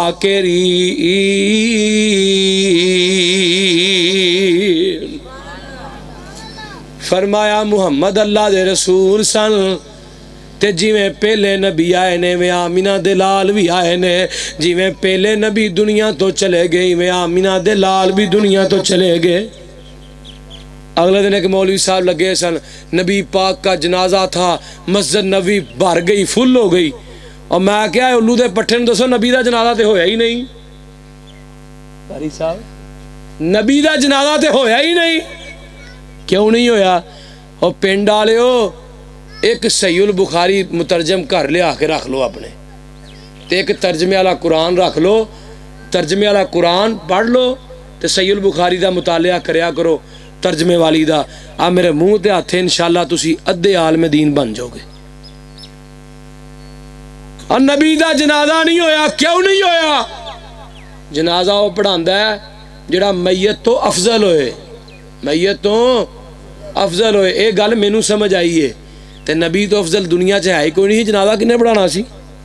الشَّاكِرِينَ۔ فرمایا محمد اللہ دے رسول سن تے جی میں پہلے نبی آئے نے میں آمینہ دے لال بھی آئے نے، جی میں پہلے نبی دنیا تو چلے گئی میں آمینہ دے لال بھی دنیا تو چلے گئے۔ اگلے دن ایک مولوی صاحب لگے سن، نبی پاک کا جنازہ تھا، مسجد نبی بھر گئی، فل ہو گئی، اور میں کیا ہے الو دے پٹھن دسو نبی دا جنازہ تے ہویا ہی نہیں۔ باری صاحب نبی دا جنازہ تے ہویا ہی نہیں، کیوں نہیں ہویا؟ اور پنڈ والے ہو ایک صحیح البخاری مترجم کر لے آ کے رکھ لو اپنے، تے ایک ترجمے والا قرآن رکھ لو، ترجمے والا قرآن پڑھ لو تے صحیح البخاری دا مطالعہ کریا کرو ترجمے والی دا، آ میرے منہ تے ہاتھے انشاءاللہ تسی ادھے عالم دین بن جاؤ گے۔ اور نبی دا جنازہ نہیں ہویا، کیوں نہیں ہویا؟ جنازہ وہ پڑھاندا ہے جڑا میت تو افضل ہوئے، میت تو افضل ہوئے، ایک گل مینوں سمجھ آئی ہے تے نبی تو افضل دنیا چ ہے ہی کوئی نہیں، جنازہ کنے پڑھانا سی؟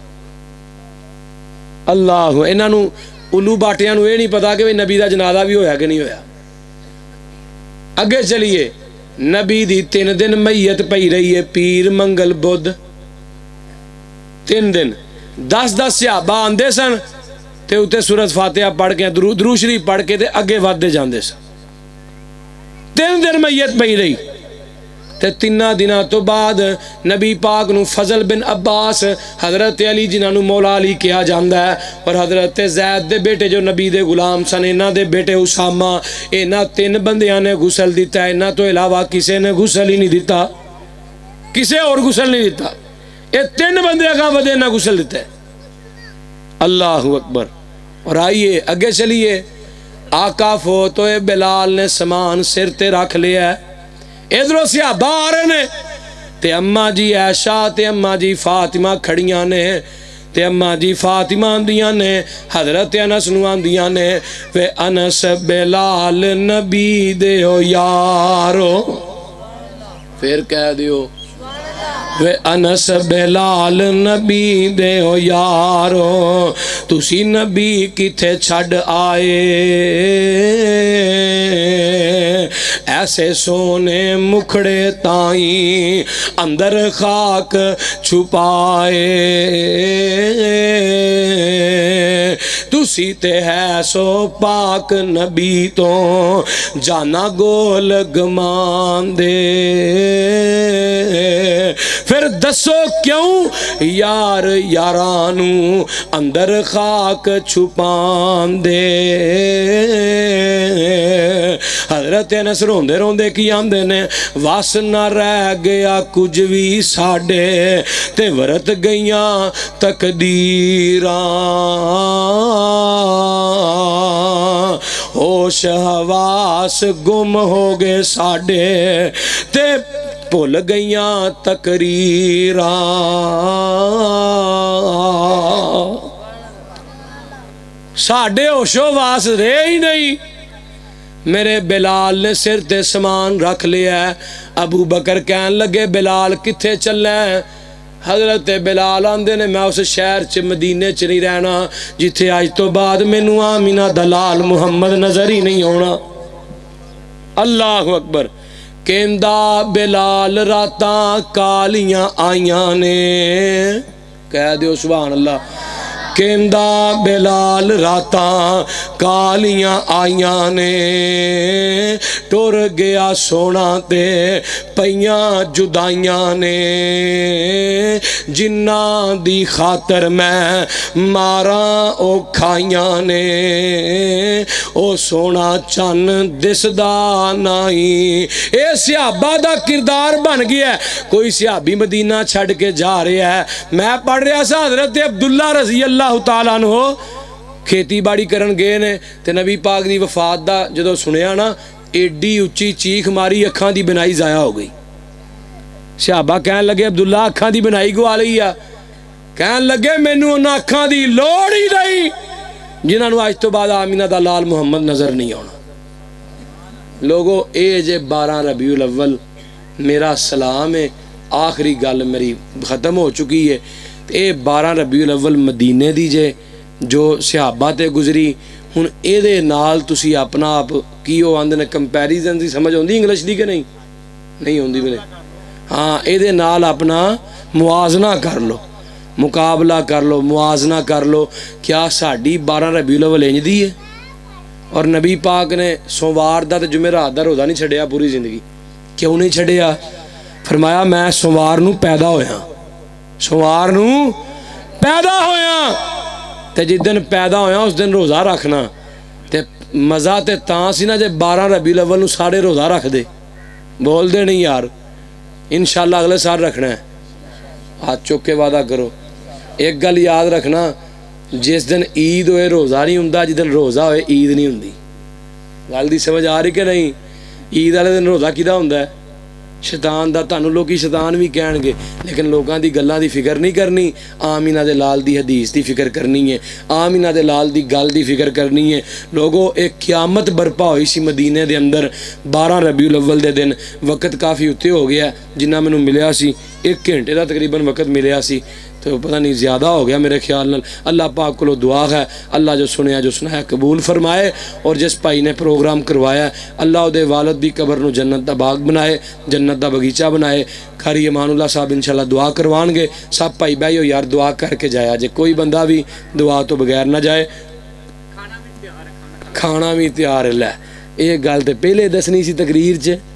اللہ، انہاں نوں الو باٹیاں نوں اے نہیں پتا کہ نبی دا جنازہ بھی ہویا کہ نہیں ہویا۔ اگے چلیے، نبی دی تین دن میت پئی رہی ہے، پیر منگل بدھ تین دن، دس دس صحابہ آندے سن تے اتے سورۃ فاتحہ پڑھ کے درود شریف پڑھ کے تے اگے ودے جاندے سن۔ تین دن میت پئی رہی تے تینہ دنہ تو بعد نبی پاک نو فضل بن عباس، حضرت علی جنہاں نو مولا علی کیا جاندہ ہے، اور حضرت زید دے بیٹے جو نبی دے غلام سن، انہاں دے بیٹے اسامہ، انہاں تین بندیاں نے غسل دیتا ہے، انہاں تو علاوہ کسے نے غسل ہی نہیں دیتا، کسے اور غسل نہیں دیتا، یہ تین بندے کا ودے نہ غسل دیتا ہے۔ اللہ اکبر۔ اور آئیے اگے چلیے، آقا فوت ہوئے، بلال نے سامان سر تے رکھ لیا ہے، ادھروں صحابہ آ رہے نے تے اماں جی عائشہ تے اماں جی فاطمہ کھڑیاں نے، تے اماں جی فاطمہ آندیاں نے، حضرت انس نو آندیاں نے، وے انس بلال نبی دے ہو یارو، پھر کہہ دیو وے انس بلال نبی دے ہو یارو، تسی نبی کتے چھڑ آئے، ایسے سونے مکھڑے تائیں اندر خاک چھپائے، تسی تے ہے سو پاک نبی تو جانا گول گمان دے، پھر دسو کیوں یار یارانو اندر خاک چھپان دے۔ حضرت انس روندے روندے کی آندے نے، واس نہ رہ گیا کچھ بھی ساڑے تے ورت گئیاں تقدیراں، ہوش حواس گم ہو گئے ساڑے تے بھول گئیاں تقریراں، ساڑے ہوش و واس رہے ہی نہیں۔ میرے بلال نے سر تے سامان رکھ لیا ہے، ابو بکر کہن لگے بلال کتھے چلنا ہے؟ حضرت بلال آندے نے میں اس شہر چ مدینے چ نہیں رہنا جتھے آج تو بعد مینوں آمینہ دلال محمد نظر ہی نہیں ہونا۔ اللہ اکبر۔ کہندا بلال راتاں کالیاں آئیاں نے، کہہ دیو سبحان اللہ، کہندا بلال راتاں کالیاں آئیاں نے، ٹر گیا سونا تے پیاں جدائیاں نے، جنہاں دی خاطر میں ماراں او کھائیاں نے، او سونا چن دسدا نائی۔ اے صحابہ دا کردار بن گیا ہے۔ کوئی صحابی مدینہ چھڑ کے جا رہا ہے، میں پڑھ رہا سا حضرت عبداللہ رضی اللہ تعالیٰ عنہ کھیتی باڑی کرن گئے نے تے نبی پاک دی وفات دا جدو سنیا نا، ایڈی اچھی چیخ ماری، اکھاں دی بنائی ضائع ہو گئی۔ صحابہ کہن لگے عبداللہ اکھاں دی بنائی گوا لئی ہے، کہن لگے مینوں انہاں اکھاں دی لوڑ ہی نہیں جنہاں نو آج تو بعد آمینہ دا لال محمد نظر نہیں ہونا۔ لوگو اے جے بارہ ربیع الاول میرا سلام ہے، آخری گل میری ختم ہو چکی ہے۔ اے بارہ ربیع الاول مدینے دی جے جو صحابہ تے گزری. ہن اے دے نال تسی اپنا آپ کی وہ آندے نے کمپیریزن دی سمجھ ہوندی انگلش دی کہ نہیں نہیں ہوندی میرے ہاں اے دے نال اپنا موازنہ کر لو, مقابلہ کر لو, موازنہ کر لو. کیا ساڈی بارہ ربیع الاول انج دی ہے؟ اور نبی پاک نے سوموار دا تے جمعرات دا روزہ نہیں چھڈیا پوری زندگی. کیوں نہیں چھڈیا؟ فرمایا میں سوموار نو پیدا ہویا, سوموار نو پیدا ہویا تے جس دن پیدا ہویا اس دن روزہ رکھنا. تے مزہ تے تاں سی نا جے بارہ ربیع الاول نو سارے روزہ رکھ دے. بول دے نہیں یار, انشاءاللہ اگلے سال رکھنا ہے. ہاتھ چوک کے وعدہ کرو. ایک گل یاد رکھنا, جس دن عید ہوئے روزہ نہیں ہوندا, جس دن روزہ ہوئے عید نہیں ہوندی. گل دی سمجھ آ رہی کہ نہیں؟ عید والے دن روزہ کیدا ہوندا ہے؟ شیطان دا. تانوں لوکی شیطان بھی کہن گے, لیکن لوکاں دی گلاں دی فکر نہیں کرنی. آمینہ دے لال دی حدیث دی فکر کرنی ہے, آمینہ دے لال دی گل دی فکر کرنی ہے. لوگوں ایک قیامت برپا ہوئی سی مدینے دے اندر بارہ ربیع الاول دے دن. وقت کافی اتتے ہو گیا جنہ مینوں ملیا سی, ایک گھنٹے دا تقریباً وقت ملیا سی, تو پتہ نہیں زیادہ ہو گیا میرے خیال نال. اللہ پاک کو دعا ہے اللہ جو سنیا جو سنایا قبول فرمائے, اور جس بھائی نے پروگرام کروایا اللہ دے والد دی قبر نو جنت دا باغ بنائے, جنت دا بغیچہ بنائے. کھاری امان اللہ صاحب انشاءاللہ دعا کروان گے. سب بھائی بھائیو یار دعا کر کے جایا جے, کوئی بندہ بھی دعا تو بغیر نہ جائے. کھانا بھی تیار ہے. لے یہ گل تے پہلے دسنی سی تقریر چ.